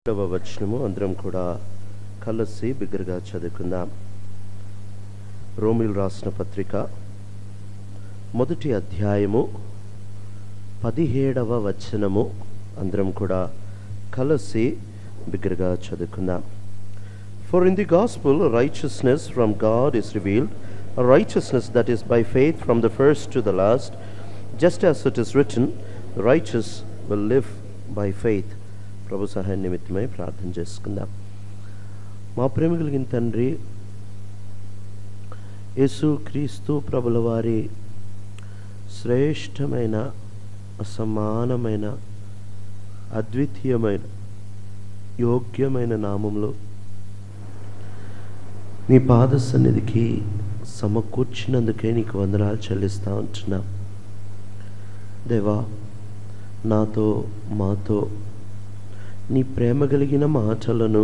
వచనము అందరం కూడా కలిసి బిగ్గరగా చదువుకుందాం. రోమిలు రాసిన పత్రిక మొదటి అధ్యాయము 17వ వచనము అందరం కూడా కలిసి బిగ్గరగా చదువుకుందాం. For in the gospel righteousness from God is revealed, a righteousness that is by faith from the first to the last, just as it is written, the righteous will live by faith. ప్రభు సహాయం నిమిత్తమై ప్రార్థన చేసుకుందాం. మా ప్రేమ కలిగిన తండ్రి యేసు క్రీస్తు ప్రభుల వారి శ్రేష్టమైన అసమానమైన అద్వితీయమైన యోగ్యమైన నామంలో నీ పాద సన్నిధికి సమకూర్చినందుకే నీకు వందనాలు చెల్లిస్తూ ఉంటున్నాం. దేవా, నాతో మాతో నీ ప్రేమ కలిగిన మాటలను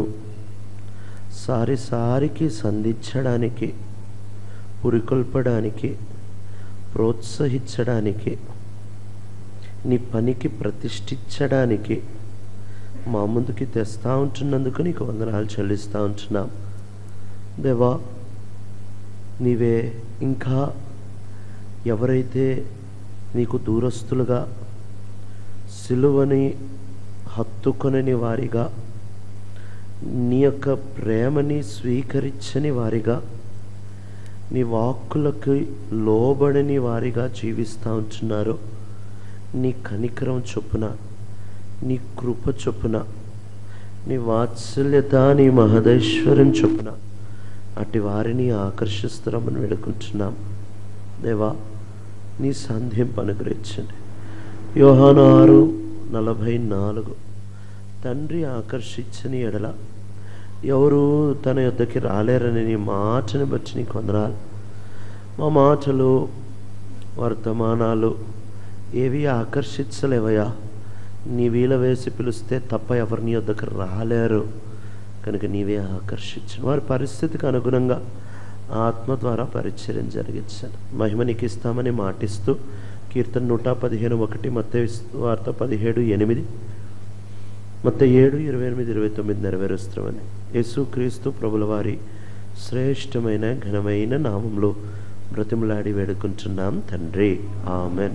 సారికి సంధించడానికి, పురికొల్పడానికి, ప్రోత్సహించడానికి, నీ పనికి ప్రతిష్ఠించడానికి మా ముందుకి తెస్తూ ఉంటున్నందుకు నీకు వందనాలు చెల్లిస్తూ ఉంటున్నాం. దేవా, నీవే ఇంకా ఎవరైతే నీకు దూరస్తులుగా సిలువని హత్తుకొనని వారిగా, నీ యొక్క ప్రేమని స్వీకరించని వారిగా, నీ వాక్కులకు లోబడని వారిగా జీవిస్తూ ఉంటున్నారో, నీ కనికరం చొప్పున, నీ కృప చొప్పున, నీ వాత్సల్యత, నీ మహదైశ్వర్యం చొప్పున అటు వారిని ఆకర్షిస్తామని వేడుకుంటున్నాం. దేవా, నీ సంధింపు అనుగ్రహించండి. యోహాను 6:44 తండ్రి ఆకర్షించని ఎడల ఎవరు తన యొద్దకి రాలేరని నీ మాటని బట్టి నీకు వందనాలు. మా మాటలు, వర్తమానాలు ఏవి ఆకర్షించలేవయ్యా. నీ వీల వేసి పిలిస్తే తప్ప ఎవరు నీ యొద్దకు రాలేరు కనుక నీవే ఆకర్షించను. వారి పరిస్థితికి అనుగుణంగా ఆత్మ ద్వారా పరిచర్యం జరిగించాను. మహిమ నీకు ఇస్తామని మాటిస్తూ కీర్తన 115:1, మత్తయి వార్త 17:8, మత్తయి 7:28-29 నెరవేరుస్తామని యేసు క్రీస్తు ప్రభుల వారి శ్రేష్టమైన ఘనమైన నామంలో బ్రతిమలాడి వేడుకుంటున్నాం తండ్రి, ఆమెన్.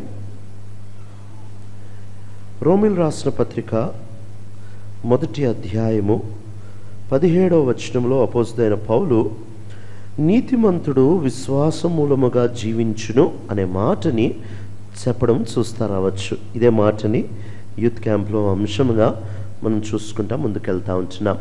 రోమిలు రాసిన పత్రిక మొదటి అధ్యాయము 17వ వచనంలో అపోస్తలుడైన పౌలు నీతిమంతుడు విశ్వాసం మూలముగా జీవించును అనే మాటని చెప్పడం చూస్తా రావచ్చు. ఇదే మాటని యూత్ క్యాంప్లో అంశంగా మనం చూసుకుంటా ముందుకెళ్తా ఉంటున్నాం.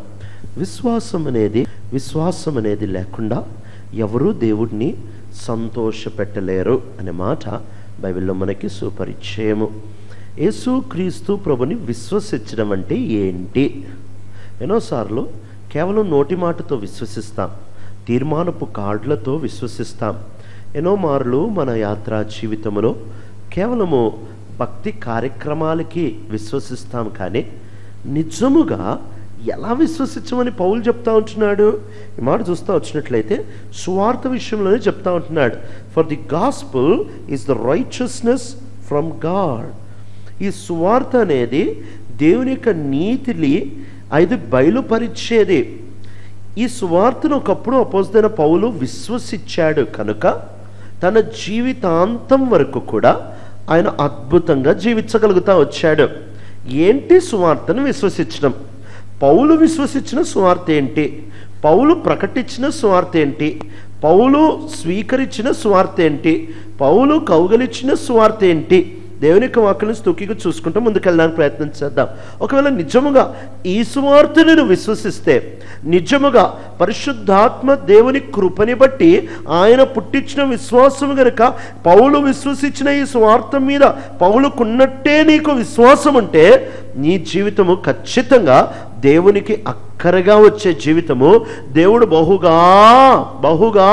విశ్వాసం అనేది లేకుండా ఎవరూ దేవుడిని సంతోషపెట్టలేరు అనే మాట బైబిల్లో మనకి సుపరిచయము. యేసు క్రీస్తు ప్రభుని విశ్వసించడం అంటే ఏంటి? ఎన్నోసార్లు కేవలం నోటి మాటతో విశ్వసిస్తాం, తీర్మానపు కార్డులతో విశ్వసిస్తాం. ఎన్నో మార్లు మన యాత్రా జీవితంలో కేవలము భక్తి కార్యక్రమాలకి విశ్వసిస్తాం, కానీ నిజముగా ఎలా విశ్వసించమని పౌలు చెప్తా ఉంటున్నాడు? ఈ మాట చూస్తూ వచ్చినట్లయితే సువార్త విషయంలోనే చెప్తా ఉంటున్నాడు. For the gospel is the righteousness from God. ఈ సువార్త అనేది దేవుని యొక్క నీతిని అది బయలుపరిచేది. ఈ సువార్తను ఒకప్పుడు అపోస్తలుడైన పౌలు విశ్వసించాడు కనుక తన జీవితాంతం వరకు కూడా ఆయన అద్భుతంగా జీవించగలుగుతా వచ్చాడు. ఏంటి సువార్తను విశ్వసించడం? పౌలు విశ్వసించిన సువార్త ఏంటి? పౌలు ప్రకటించిన సువార్త ఏంటి? పౌలు స్వీకరించిన సువార్త ఏంటి? పౌలు కౌగలించిన సువార్త ఏంటి? దేవుని యొక్క వాక్కులను స్థుతిగా చూసుకుంటూ ముందుకెళ్ళడానికి ప్రయత్నం చేద్దాం. ఒకవేళ నిజముగా ఈ సువార్తను విశ్వసిస్తే, నిజముగా పరిశుద్ధాత్మ దేవుని కృపని బట్టి ఆయన పుట్టించిన విశ్వాసం గనుక పౌలు విశ్వసించిన ఈ సువార్త మీద పౌలుకున్నట్టే నీకు విశ్వాసం ఉంటే నీ జీవితము ఖచ్చితంగా దేవునికి అక్కరగా వచ్చే జీవితము. దేవుడు బహుగా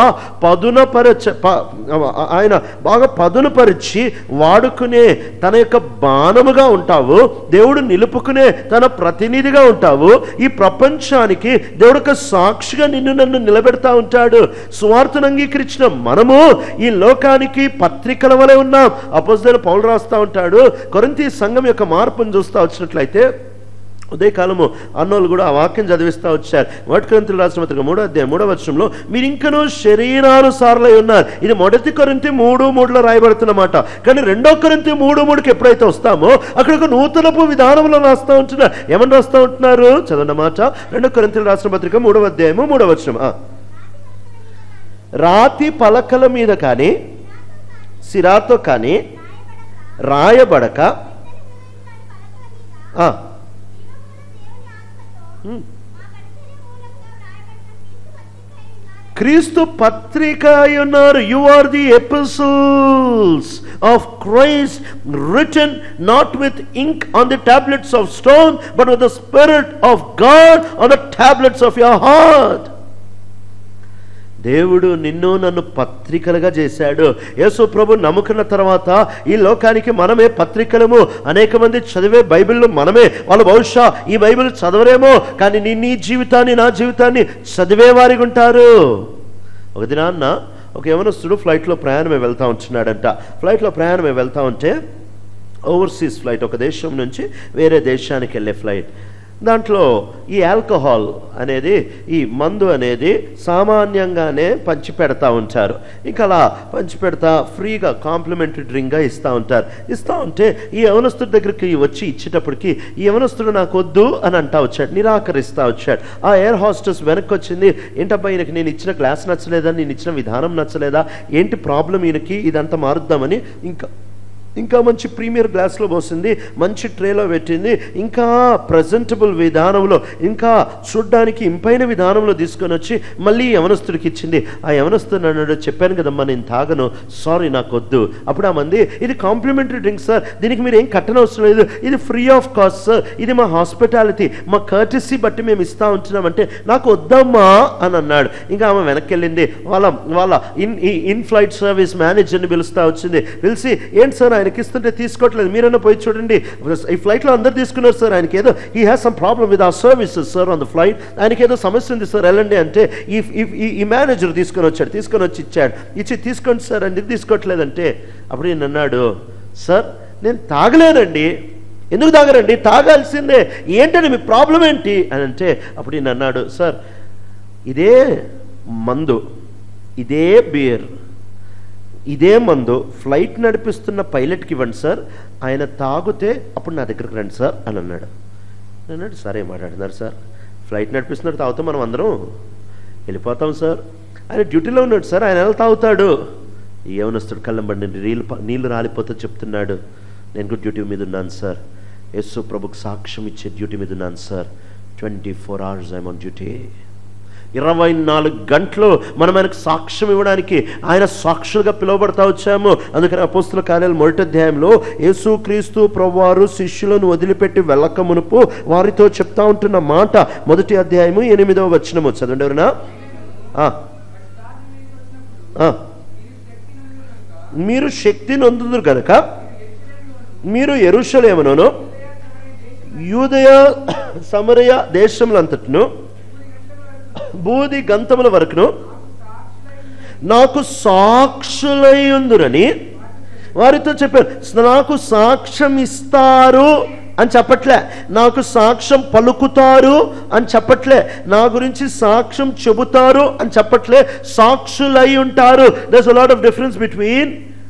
ఆయన బాగా పదునుపరిచి వాడుకునే తన యొక్క బాణముగా ఉంటావు. దేవుడు నిలుపుకునే తన ప్రతినిధిగా ఉంటావు. ఈ ప్రపంచానికి దేవుడు ఒక సాక్షిగా నన్ను నిలబెడతా ఉంటాడు. సువార్తను అంగీకరించిన మనము ఈ లోకానికి పత్రికల వలె ఉన్నాం. అపోస్తలుడైన పౌలు రాస్తా ఉంటాడు, కొరింథీ సంఘం యొక్క మార్పును చూస్తా వచ్చినట్లయితే ఉదయకాలము అన్నోళ్ళు కూడా ఆ వాక్యం చదివిస్తూ వచ్చారు. 1 కొరింథీయులకు రాసిన పత్రిక 3వ అధ్యాయం 3వ వచనంలో మీరు ఇంకనూ శరీరానుసారులై ఉన్నారు. ఇది 1 కొరింథీ 3:3లో రాయబడుతున్నమాట. కానీ 2 కొరింథీ 3:3కి ఎప్పుడైతే వస్తామో అక్కడ ఒక నూతనపు విధానంలో రాస్తూ ఉంటున్నారు. ఏమని రాస్తూ ఉంటున్నారు చదవండి మాట. 2 కొరింథీయులకు రాసిన పత్రిక 3వ అధ్యాయము 3వ వచనం. రాతి పలకల మీద కానీ సిరాతో కానీ రాయబడక క్రీస్తు పత్రిక అయి ఉన్నారు. You are the epistles of Christ written not with ink on the tablets of stone but with the spirit of God on the tablets of your heart. దేవుడు నిన్ను నన్ను పత్రికలుగా చేశాడు. యేసు ప్రభు నమ్ముకున్న తర్వాత ఈ లోకానికి మనమే పత్రికలము. అనేక మంది చదివే బైబిల్లో మనమే. వాళ్ళు బహుశా ఈ బైబిల్ చదవరేమో, కానీ నీ జీవితాన్ని నా జీవితాన్ని చదివేవారిగా ఉంటారు. ఒక దినాన్న ఒక యవనస్తుడు ఫ్లైట్లో ప్రయాణమే వెళ్తూ ఉంటున్నాడంట. ఫ్లైట్లో ప్రయాణమే వెళ్తూ ఉంటే ఓవర్సీస్ ఫ్లైట్, ఒక దేశం నుంచి వేరే దేశానికి వెళ్ళే ఫ్లైట్. దాంట్లో ఈ ఆల్కహాల్ అనేది, ఈ మందు అనేది సామాన్యంగానే పంచి పెడతా ఉంటారు. ఇంకా అలా పంచి పెడతా ఫ్రీగా కాంప్లిమెంటరీ డ్రింక్గా ఇస్తూ ఉంటారు. ఇస్తూ ఉంటే ఈ యవనస్తుడి దగ్గరికి వచ్చి ఇచ్చేటప్పటికి ఈ యవనస్తుడు నాకు వద్దు అని అంటా వచ్చాడు, నిరాకరిస్తూ వచ్చాడు. ఆ ఎయిర్ హోస్టెస్ వెనక్కి వచ్చింది, ఏంటబ్బా ఈయనకి నేను ఇచ్చిన గ్లాస్ నచ్చలేదా, నేను ఇచ్చిన విధానం నచ్చలేదా, ఏంటి ప్రాబ్లం ఈయనకి, ఇదంతా మారుద్దామని ఇంకా మంచి ప్రీమియర్ గ్లాస్లో పోసింది, మంచి ట్రేలో పెట్టింది, ఇంకా ప్రజెంటబుల్ విధానంలో, ఇంకా చూడ్డానికి ఇంపైన విధానంలో తీసుకొని వచ్చి మళ్ళీ యవనస్తుడికి ఇచ్చింది. ఆ యవనస్తుడు అన్నాడు, చెప్పాను కదమ్మా నేను తాగను, సారీ నాకు వద్దు. అప్పుడు ఆ మంది, ఇది కాంప్లిమెంటరీ డ్రింక్ సార్, దీనికి మీరు ఏం కట్టనవసరం లేదు, ఇది ఫ్రీ ఆఫ్ కాస్ట్ సార్, ఇది మా హాస్పిటాలిటీ, మా కర్టసీ బట్టి మేము ఇస్తూ ఉంటున్నామంటే నాకు వద్దమ్మా అని అన్నాడు. ఇంకా ఆమె వెనక్కి వెళ్ళింది, వాళ్ళ ఇన్ ఫ్లైట్ సర్వీస్ మేనేజర్ని పిలుస్తూ వచ్చింది. పిలిచి, ఏంటి సార్ ఆయనకి ఇస్తుంటే తీసుకోవట్లేదు, మీరైనా పోయి చూడండి, ఈ ఫ్లైట్లో అందరు తీసుకున్నారు సార్, ఆయనకి ఏదో he has some problem with our services sir on the flight, ఆయనకి ఏదో సమస్య ఉంది సార్, వెళ్ళండి అంటే ఈ మేనేజర్ తీసుకొని వచ్చి ఇచ్చాడు. ఇచ్చి తీసుకోండి సార్ అని తీసుకోవట్లేదంటే అప్పుడు ఈయన అన్నాడు, సార్ నేను తాగలేనండి. ఎందుకు తాగరండి, తాగాల్సిందే, ఏంటంటే మీ ప్రాబ్లం ఏంటి అని అంటే అప్పుడు ఈయన అన్నాడు, సార్ ఇదే మందు, ఇదే బియర్, ఇదే మందు ఫ్లైట్ నడిపిస్తున్న పైలట్కి ఇవ్వండి సార్, ఆయన తాగితే అప్పుడు నా దగ్గరికి రండి సార్ అని అన్నాడు. అన్నాడు, సరే మాట్లాడుతున్నారు సార్, ఫ్లైట్ నడిపిస్తున్నారు, తాగుతాం మనం అందరం వెళ్ళిపోతాం సార్, ఆయన డ్యూటీలో ఉన్నాడు సార్, ఆయన ఎలా తాగుతాడు. యవనస్తుడు కళ్ళం బండి నీళ్ళు రాలిపోతే చెప్తున్నాడు, నేను కూడా డ్యూటీ మీద ఉన్నాను సార్, యేసు ప్రభుకు సాక్ష్యం ఇచ్చే డ్యూటీ మీద ఉన్నాను sir, 24 hours I'm on duty. 24 గంటలు మనం ఆయనకు సాక్ష్యం ఇవ్వడానికి ఆయన సాక్షులుగా పిలువబడతా వచ్చాము. అందుకని అపోస్తుల కార్యాలు 1వ అధ్యాయంలో యేసుక్రీస్తు ప్రభువారు శిష్యులను వదిలిపెట్టి వెళ్ళక మునుపు వారితో చెప్తా ఉంటున్న మాట 1వ అధ్యాయము 8వ వచనము చదవండి ఎవరైనా. మీరు శక్తి నొందుదురు కనుక మీరు యెరూషలేమును యూదయ సమరయ దేశములంతటను బూది గంతముల వరకును నాకు సాక్షులై ఉందురని వారితో చెప్పారు. నాకు సాక్ష్యం ఇస్తారు అని చెప్పట్లే, నాకు సాక్ష్యం పలుకుతారు అని చెప్పట్లే, నా గురించి సాక్ష్యం చెబుతారు అని చెప్పట్లే, సాక్షులై ఉంటారు. there's a lot of difference between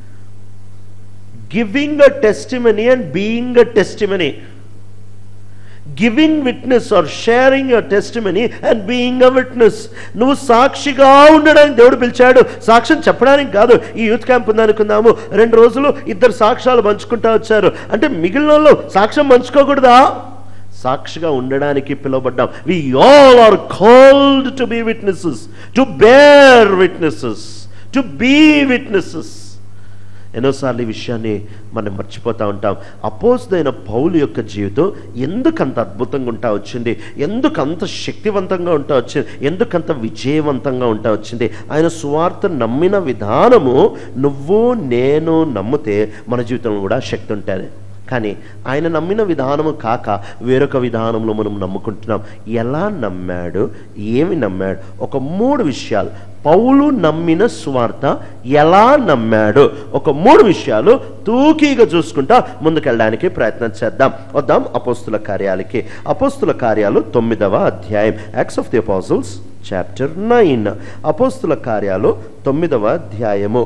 giving a testimony and being a testimony. Giving witness or sharing your testimony and being a witness. నువ్వు సాక్షిగా ఉండడానికి దేవుడు పిలిచాడు, సాక్ష్యం చెప్పడానికి కాదు. ఈ యూత్ క్యాంప్ ఉందనుకుందాము, 2 రోజులు 2 సాక్ష్యాలు పంచుకుంటా వచ్చారు అంటే మిగిలిన వాళ్ళు సాక్ష్యం పంచుకోకూడదా? సాక్షిగా ఉండడానికి పిలువబడ్డాం. We all are called to be witnesses, to bear witnesses, to be witnesses. ఎన్నోసార్లు ఈ విషయాన్ని మనం మర్చిపోతూ ఉంటాం. అపోస్తలుడైన పౌలు యొక్క జీవితం ఎందుకంత అద్భుతంగా ఉంటా వచ్చింది, ఎందుకంత శక్తివంతంగా ఉంటా వచ్చింది, ఎందుకంత విజయవంతంగా ఉంటా వచ్చింది? ఆయన సువార్త నమ్మిన విధానము నువ్వు నేను నమ్మితే మన జీవితంలో కూడా శక్తి ఉంటుంది. కానీ ఆయన నమ్మిన విధానము కాక వేరొక విధానంలో మనం నమ్ముకుంటున్నాం. ఎలా నమ్మాడు, ఏమి నమ్మాడు? ఒక 3 విషయాలు. పౌలు నమ్మిన సువార్త ఎలా నమ్మాడు, ఒక 3 విషయాలు తూకీగా చూసుకుంటా ముందుకెళ్ళడానికి ప్రయత్నం చేద్దాం. వద్దాం అపోస్తుల కార్యాలకి. అపోస్తుల కార్యాలు 9వ అధ్యాయం, acts of the apostles chapter 9. అపోస్తుల కార్యాలు 9వ అధ్యాయము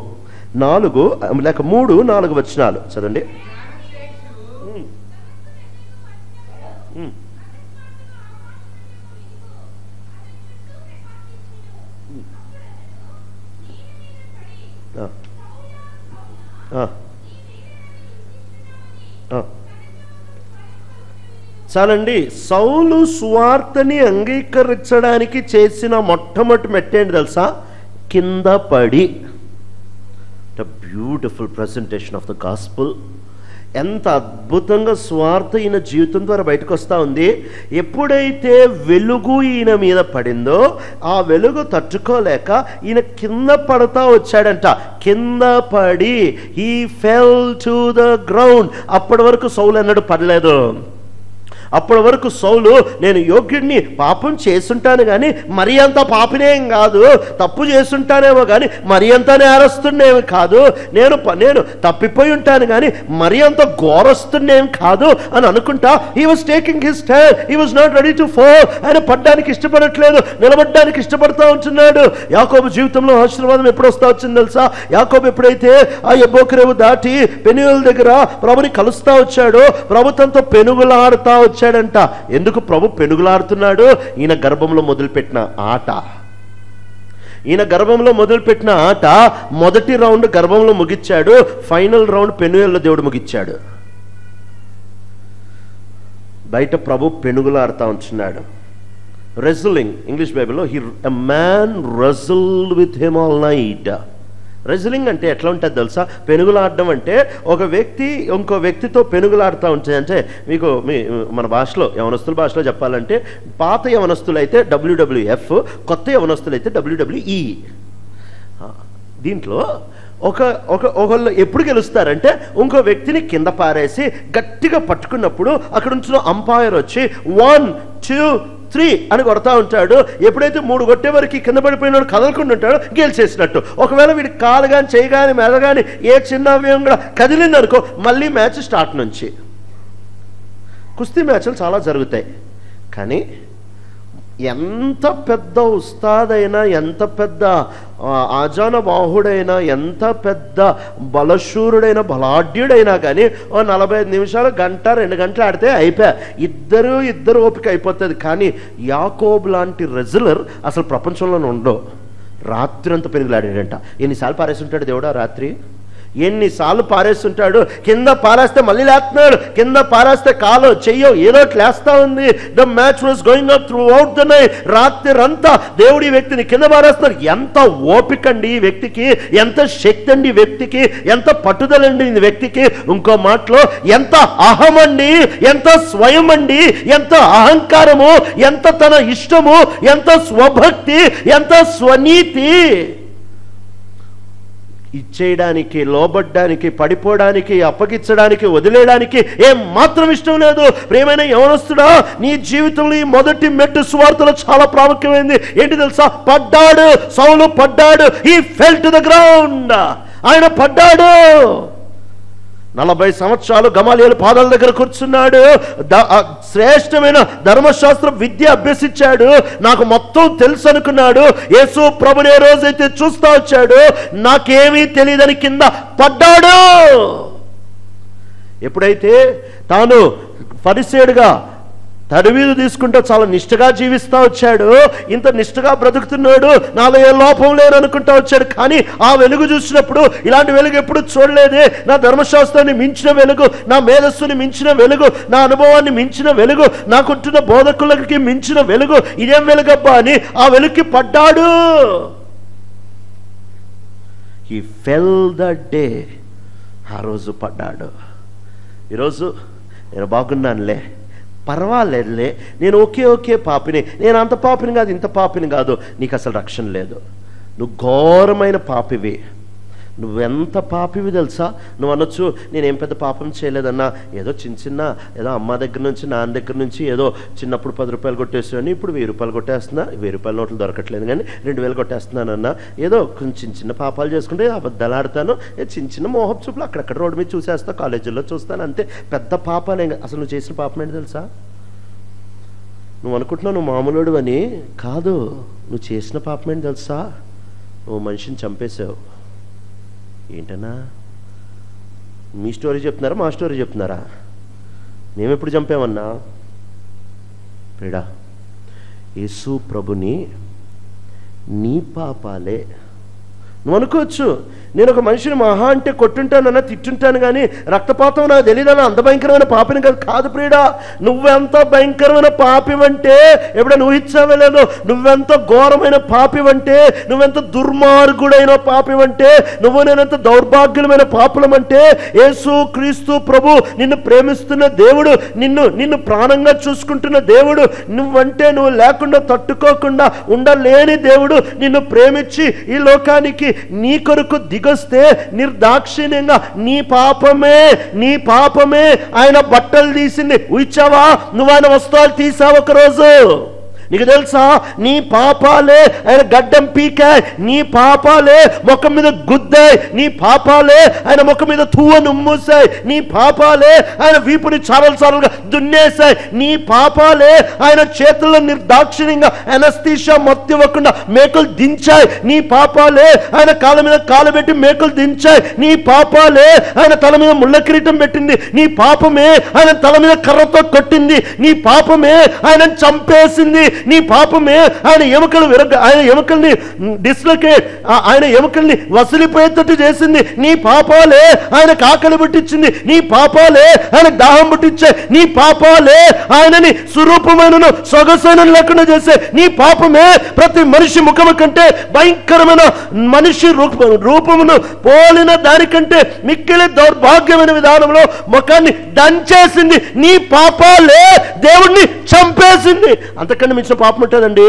3-4 వచనాలు చదవండి. చాలండి. సౌలు సువార్తని అంగీకరించడానికి చేసిన మొట్టమొదటి మెట్టేంటి తెలుసా? కింద పడి. The beautiful presentation of the gospel. ఎంత అద్భుతంగా స్వార్థ ఈయన జీవితం ద్వారా బయటకు వస్తూ ఉంది. ఎప్పుడైతే వెలుగు ఈయన మీద పడిందో ఆ వెలుగు తట్టుకోలేక ఈయన కింద పడతా వచ్చాడంట. కింద పడి he fell to the ground. అప్పటి వరకు సౌలు అన్నాడు పడలేదు. అప్పటి వరకు సౌలు నేను యోగ్యుడిని, పాపం చేస్తుంటాను కానీ మరి అంత పాపినేం కాదు, తప్పు చేస్తుంటానేమో కానీ మరి అంత నేరస్తుండేమి కాదు, నేను తప్పిపోయి ఉంటాను కానీ మరి అంత ఘోరస్తుండేం కాదు అని అనుకుంటా he was taking his stand. He was not ready to fall. ఆయన పడ్డానికి ఇష్టపడట్లేదు, నిలబడ్డానికి ఇష్టపడతా ఉంటున్నాడు. యాకోబు జీవితంలో ఆశీర్వాదం ఎప్పుడు వస్తా వచ్చింది తెలుసా? యాకోబు ఎప్పుడైతే ఆ యబ్బోకు దాటి పెనుగుల దగ్గర ప్రభుని కలుస్తా వచ్చాడో ప్రభు తనతో పెనుగులాడుతా వచ్చాడంట. ఎందుకు ప్రభు పెనుగులాడుతున్నాడు? ఈయన గర్భంలో మొదలుపెట్టిన ఆట. ఈయన గర్భంలో మొదలుపెట్టిన ఆట మొదటి రౌండ్ గర్భంలో ముగించాడు, ఫైనల్ రౌండ్ పెనుగుల్లో దేవుడు ముగించాడు. బయట ప్రభు పెనుగులాడుతా ఉంటున్నాడు. రెజ్లింగ్, ఇంగ్లీష్ బైబిల్లో a man wrestled with him all night. Wrestling అంటే ఎట్లా ఉంటుంది తెలుసా? పెనుగులాడడం అంటే ఒక వ్యక్తి ఇంకో వ్యక్తితో పెనుగులాడుతూ ఉంటుంది. అంటే మీకు మన భాషలో, యవనస్తుల భాషలో చెప్పాలంటే, పాత యవనస్తులు అయితే WWF, కొత్త యవనస్తులు అయితే WWE. దీంట్లో ఒకళ్ళు ఎప్పుడు గెలుస్తారంటే ఇంకో వ్యక్తిని కింద పారేసి గట్టిగా పట్టుకున్నప్పుడు అక్కడ ఉంచిన అంపైర్ వచ్చి 1, 2, 3 అని కొడతా ఉంటాడు. ఎప్పుడైతే 3 కొట్టే వరకు కింద పడిపోయినాడు కదలకుండా ఉంటాడు, గెలిచేసినట్టు. ఒకవేళ వీడి కాలు కానీ చేయి కానీ మెడ కానీ ఏ చిన్న అవయవం కూడా కదిలింది అనుకో, మళ్ళీ మ్యాచ్ స్టార్ట్ నుంచి. కుస్తీ మ్యాచ్లు చాలా జరుగుతాయి, కానీ ఎంత పెద్ద ఉస్తాదైనా, ఎంత పెద్ద ఆజానబాహుడైనా, ఎంత పెద్ద బలశూరుడైనా, బలాఢ్యుడైనా కానీ 45 నిమిషాలు, గంట 2 గంటలు ఆడితే అయిపోయా. ఇద్దరు ఓపిక అయిపోతుంది. కానీ యాకోబు లాంటి రెజ్లర్ అసలు ప్రపంచంలోనే ఉండవు. రాత్రి అంతా పెరుగులాడాడంట. ఎన్నిసార్లు పారేసి ఉంటాడు దేవుడు ఆ రాత్రి? ఎన్నిసార్లు పారేస్తుంటాడు. కింద పారేస్తే మళ్ళీ లేస్తున్నాడు, కింద పారేస్తే కాలో చెయ్యో ఏదో లేస్తా ఉంది. The match was going up throughout the night. రాత్రి అంతా దేవుడి వ్యక్తిని కింద పారేస్తున్నారు. ఎంత ఓపిక అండి ఈ వ్యక్తికి, ఎంత శక్తి అండి ఈ వ్యక్తికి, ఎంత పట్టుదలండి ఈ వ్యక్తికి. ఇంకో మాటలో ఎంత అహమండి, ఎంత స్వయం అండి, ఎంత అహంకారము, ఎంత తన ఇష్టము, ఎంత స్వభక్తి, ఎంత స్వనీతి. ఇచ్చేయడానికి, లోబడ్డానికి, పడిపోవడానికి, అప్పగించడానికి, వదిలేయడానికి ఏం మాత్రం ఇష్టం లేదు. ప్రియమైన యవనస్తుడా, నీ జీవితంలో ఈ మొదటి మెట్టు సువార్తలో చాలా ప్రాముఖ్యమైనది. ఏంటి తెలుసా? పడ్డాడు. సౌలు పడ్డాడు. He fell to the ground. ఆయన పడ్డాడు. 40 సంవత్సరాలు గమాలియేలు పాదాల దగ్గర కూర్చున్నాడు. శ్రేష్టమైన ధర్మశాస్త్ర విద్య అభ్యసించాడు. నాకు మొత్తం తెలుసు అనుకున్నాడు. యేసు ప్రభుని ఏ రోజైతే చూస్తా వచ్చాడు, నాకేమీ తెలియదని కింద పడ్డాడు. ఎప్పుడైతే తాను ఫరిసేయుడుగా తడివీదు తీసుకుంటే చాలా నిష్ఠగా జీవిస్తూ వచ్చాడు, ఇంత నిష్ఠగా బ్రతుకుతున్నాడు, నాలో ఏ లోపం లేరు అనుకుంటా వచ్చాడు. కానీ ఆ వెలుగు చూసినప్పుడు ఇలాంటి వెలుగు ఎప్పుడు చూడలేదే. నా ధర్మశాస్త్రాన్ని మించిన వెలుగు, నా మేధస్సుని మించిన వెలుగు, నా అనుభవాన్ని మించిన వెలుగు, నాకుంటున్న బోధకులకి మించిన వెలుగు, ఇదేం వెలుగబ్బా అని ఆ వెలుగుకి పడ్డాడు. He fell the day. ఆ రోజు పడ్డాడు. ఈరోజు నేను బాగున్నానులే, పర్వాలేదులే, నేను ఒకే పాపిని, నేను అంత పాపిని కాదు, ఇంత పాపిని కాదు. నీకు అసలు రక్షణ లేదు. నువ్వు ఘోరమైన పాపివి. నువ్వెంత పాపివి తెలుసా? నువ్వు అనొచ్చు, నేనేం పెద్ద పాపం చేయలేదన్నా, ఏదో చిన్న ఏదో అమ్మ దగ్గర నుంచి నాన్న దగ్గర నుంచి ఏదో చిన్నప్పుడు 10 రూపాయలు కొట్టేసాను, ఇప్పుడు 1000 రూపాయలు కొట్టేస్తున్నా, 1000 రూపాయల నోట్లు దొరకట్లేదు కానీ 2000 కొట్టేస్తున్నానన్నా, ఏదో కొంచెం చిన్న పాపాలు చేసుకుంటే అబద్ధాలాడతాను, చిన్న మోహపు చూపులు అక్కడక్కడ రోడ్డు మీద చూసేస్తా, కాలేజీల్లో చూస్తాను, అంతే. పెద్ద పాపాలే. అసలు నువ్వు చేసిన పాపం ఏంటి తెలుసా? నువ్వు అనుకుంటున్నావు నువ్వు మామూలుడు అని. కాదు, నువ్వు చేసిన పాపం ఏంటి తెలుసా? నువ్వు మనిషిని చంపేశావు. ఏంటన్నా? మీ స్టోరీ చెప్తున్నారా మా స్టోరీ చెప్తున్నారా? మేమెప్పుడు చంపామన్నా? ప్రియుడా, యేసు ప్రభుని నీ పాపాలే. నువ్వు అనుకోవచ్చు, నేను ఒక మనిషిని మహా అంటే కొట్టుంటానన్నా, తిట్టుంటాను, కానీ రక్తపాతం నాకు తెలియదన్నా అంత భయంకరమైన పాపిని కాదు ప్రియుడా. నువ్వెంత భయంకరమైన పాపివంటే ఎప్పుడైనా ఊహించావేలేదో. నువ్వెంత ఘోరమైన పాపివంటే, నువ్వెంత దుర్మార్గుడైన పాపివంటే, నువ్వు నేనెంత దౌర్భాగ్యులమైన పాపులమంటే, యేసు క్రీస్తు ప్రభు నిన్ను ప్రేమిస్తున్న దేవుడు, నిన్ను ప్రాణంగా చూసుకుంటున్న దేవుడు, నువ్వంటే నువ్వు లేకుండా తట్టుకోకుండా ఉండలేని దేవుడు నిన్ను ప్రేమించి ఈ లోకానికి నీ కొరకు దిగొస్తే నిర్దాక్షిణ్యంగా నీ పాపమే ఆయన బట్టలు తీసింది. ఊహించావా? నువ్వు ఆయన వస్త్రాలు తీసావు ఒకరోజు. నీకు తెలుసా? నీ పాపాలే ఆయన గడ్డం పీకాయి, నీ పాపాలే ముఖం మీద గుద్దాయి, నీ పాపాలే ఆయన ముఖం మీద తువ్వను మూసాయి, నీ పాపాలే ఆయన వీపుని చారలుగా దున్నేశాయి, నీ పాపాలే ఆయన చేతుల్లో నిర్దాక్షిణ్యంగా అనస్థీషియా మత్తు ఇవ్వకుండా మేకులు దించాయి, నీ పాపాలే ఆయన కాళ్ళ మీద కాలు పెట్టి మేకులు దించాయి, నీ పాపాలే ఆయన తల మీద ముళ్ళ కిరీటం పెట్టింది, నీ పాపమే ఆయన తల మీద కర్రతో కొట్టింది, నీ పాపమే ఆయన చంపేసింది, నీ పాపమే ఆయన ఎముకల్ని డిస్లొకేట్, ఆయన ఎముకల్ని వసిలిపోయేటట్టు చేసింది, నీ పాపాలే ఆయనకు ఆకలి పుట్టించింది, నీ పాపాలే ఆయనకు దాహం పుట్టించాయి, నీ పాపాలే ఆయనని సురూపమైన సొగసైన లేకుండా చేసే, నీ పాపమే ప్రతి మనిషి ముఖము కంటే భయంకరమైన మనిషి రూపమును పోలిన దానికంటే మిక్కిలి దౌర్భాగ్యమైన విధానంలో ముఖాన్ని దంచేసింది, నీ పాపాలే దేవుణ్ణి చంపేసింది. అంతకంటే మించిన పాపం ఉంటుందండి?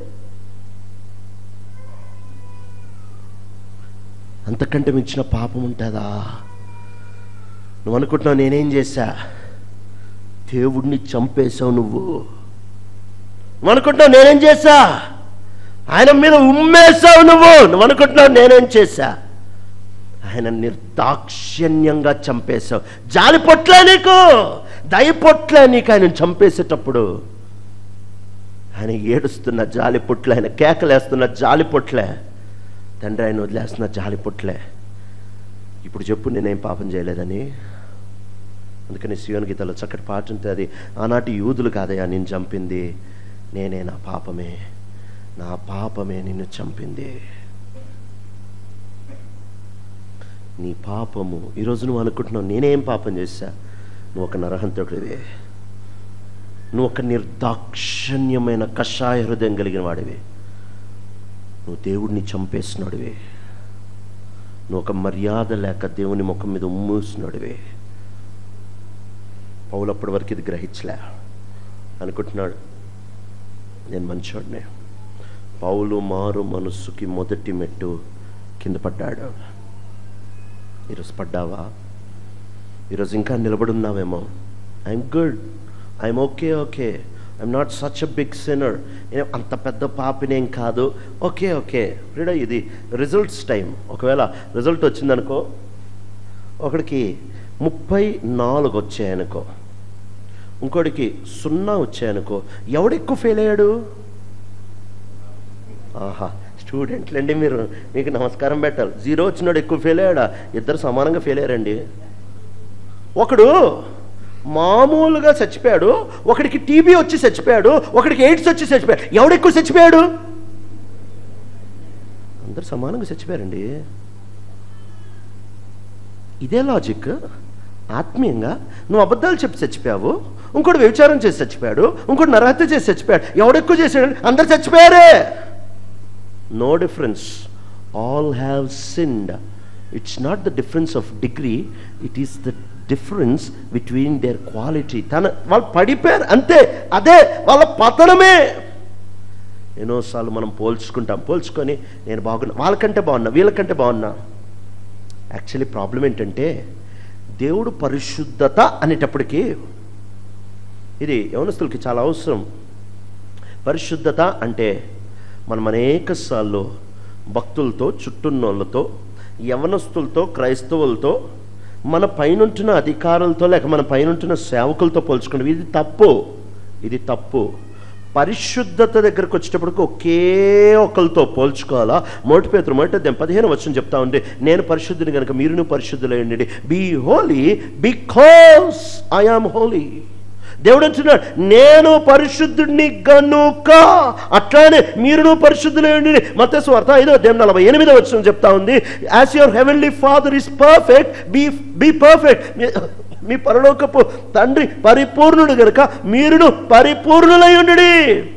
అంతకంటే మించిన పాపం ఉంటుందా? నువ్వు అనుకుంటున్నావు నేనేం చేశా? దేవుడిని చంపేశావు. నువ్వు అనుకుంటున్నావు నేనేం చేశా? ఆయన మీద ఉమ్మేశావు. నువ్వు అనుకుంటున్నావు నేనేం చేశా? ఆయన నిర్దాక్షిణ్యంగా చంపేశావు. జాలి పొట్లే నీకు, దయ పొట్లే నీకు. ఆయన చంపేసేటప్పుడు ఆయన ఏడుస్తున్న జాలి పొట్లే, ఆయన కేకలేస్తున్న జాలి పొట్లే, తండ్రి ఆయన వదిలేస్తున్న జాలి పొట్లే. ఇప్పుడు చెప్పు నేనేం పాపం చేయలేదని. అందుకని సియోను గీతాలో చక్కటి పాట ఉంటుంది, అది ఆనాటి యూదులు కాదయా నేను చంపింది, నేనే, నా పాపమే నిన్ను చంపింది. నీ పాపము. ఈరోజు నువ్వు అనుకుంటున్నావు నేనేం పాపం చేశా? నువ్వు ఒక నరహంతకుడివి, నువ్వు ఒక నిర్దాక్షిణ్యమైన కషాయ హృదయం కలిగిన వాడివి, నువ్వు దేవుడిని చంపేసినాడివి, నువ్వు ఒక మర్యాద లేక దేవుని ముఖం మీద ఉమ్మూసినాడివి. పౌలు అప్పటి వరకు ఇది గ్రహించలే, అనుకుంటున్నాడు నేను మంచోడినే. పౌలు మారు మనస్సుకి మొదటి మెట్టు కింద పడ్డాడు. ఈరోజు పడ్డావా? ఈరోజు ఇంకా నిలబడున్నావేమో. I'm good, I'm okay, I'm not such a big sinner, నేను అంత పెద్ద పాపినేం కాదు, ఓకే. ఫ్రీడా, ఇది రిజల్ట్స్ టైం. ఒకవేళ రిజల్ట్ వచ్చిందనుకో, ఒకడికి 34 వచ్చాయనుకో, ఇంకోటికి 0 వచ్చాయనుకో, ఎవడెక్కువ ఫెయిల్ అయ్యాడు? ఆహా, స్టూడెంట్లండి మీకు నమస్కారం పెట్టాలి. 0 వచ్చినాడు ఎక్కువ ఫెయిల్ అయ్యాడా? ఇద్దరు సమానంగా ఫెయిల్ అయ్యారండి. ఒకడు మామూలుగా చచ్చిపోయాడు, ఒకడికి టీబీ వచ్చి చచ్చిపోయాడు, ఒకడికి ఎయిడ్స్ వచ్చి చచ్చిపోయాడు. ఎవడెక్కువ చచ్చిపోయాడు? అందరు సమానంగా చచ్చిపోయారండి. ఇదే లాజిక్. ఆత్మీయంగా నువ్వు అబద్ధాలు చెప్పి చచ్చిపోయావు, ఇంకోటి వ్యభిచారం చేసి చచ్చిపోయాడు, ఇంకోటి నరహత్య చేసి చచ్చిపోయాడు. ఎవడెక్కువ చేశాడు? అందరు చచ్చిపోయారే. No difference, all have sinned. It's not the difference of degree, it is the difference between their quality. వాళ్ళు పడిపోయారు అంతే, అదే వాళ్ళ పతనమే. ఎన్నోసార్లు మనం పోల్చుకొని నేను బాగున్నా, వాళ్ళకంటే బాగున్నా, వీళ్ళకంటే బాగున్నా. యాక్చువల్లీ ప్రాబ్లం ఏంటంటే దేవుడు పరిశుద్ధత అనేటప్పటికీ ఇది యవనస్తులకి చాలా అవసరం. పరిశుద్ధత అంటే మనం అనేక సార్లు భక్తులతో, చుట్టూన్నోళ్ళతో, యవనస్తులతో, క్రైస్తవులతో, మన పైనుంటున్న అధికారులతో లేక మన పైనుంటున్న సేవకులతో పోల్చుకుంటాం. ఇది తప్పు. పరిశుద్ధత దగ్గరకు వచ్చేటప్పటికి ఒకే ఒకరితో పోల్చుకోవాలా. మొదటి పేతురు 1:15 చెప్తా ఉంది, నేను పరిశుద్ధుని కనుక మీరును పరిశుద్ధులై ఉండండి. Be holy because I am holy. దేవుడు అంటున్నాడు, నేను పరిశుద్ధుడిని గనుక అట్లానే మీరును పరిశుద్ధులై ఉండండి. మత్తయి సువార్త 5:48 చెప్తా ఉంది, as your heavenly father is perfect, be perfect. మీ పరలోకపు తండ్రి పరిపూర్ణుడు గనుక మీరును పరిపూర్ణులై ఉండండి.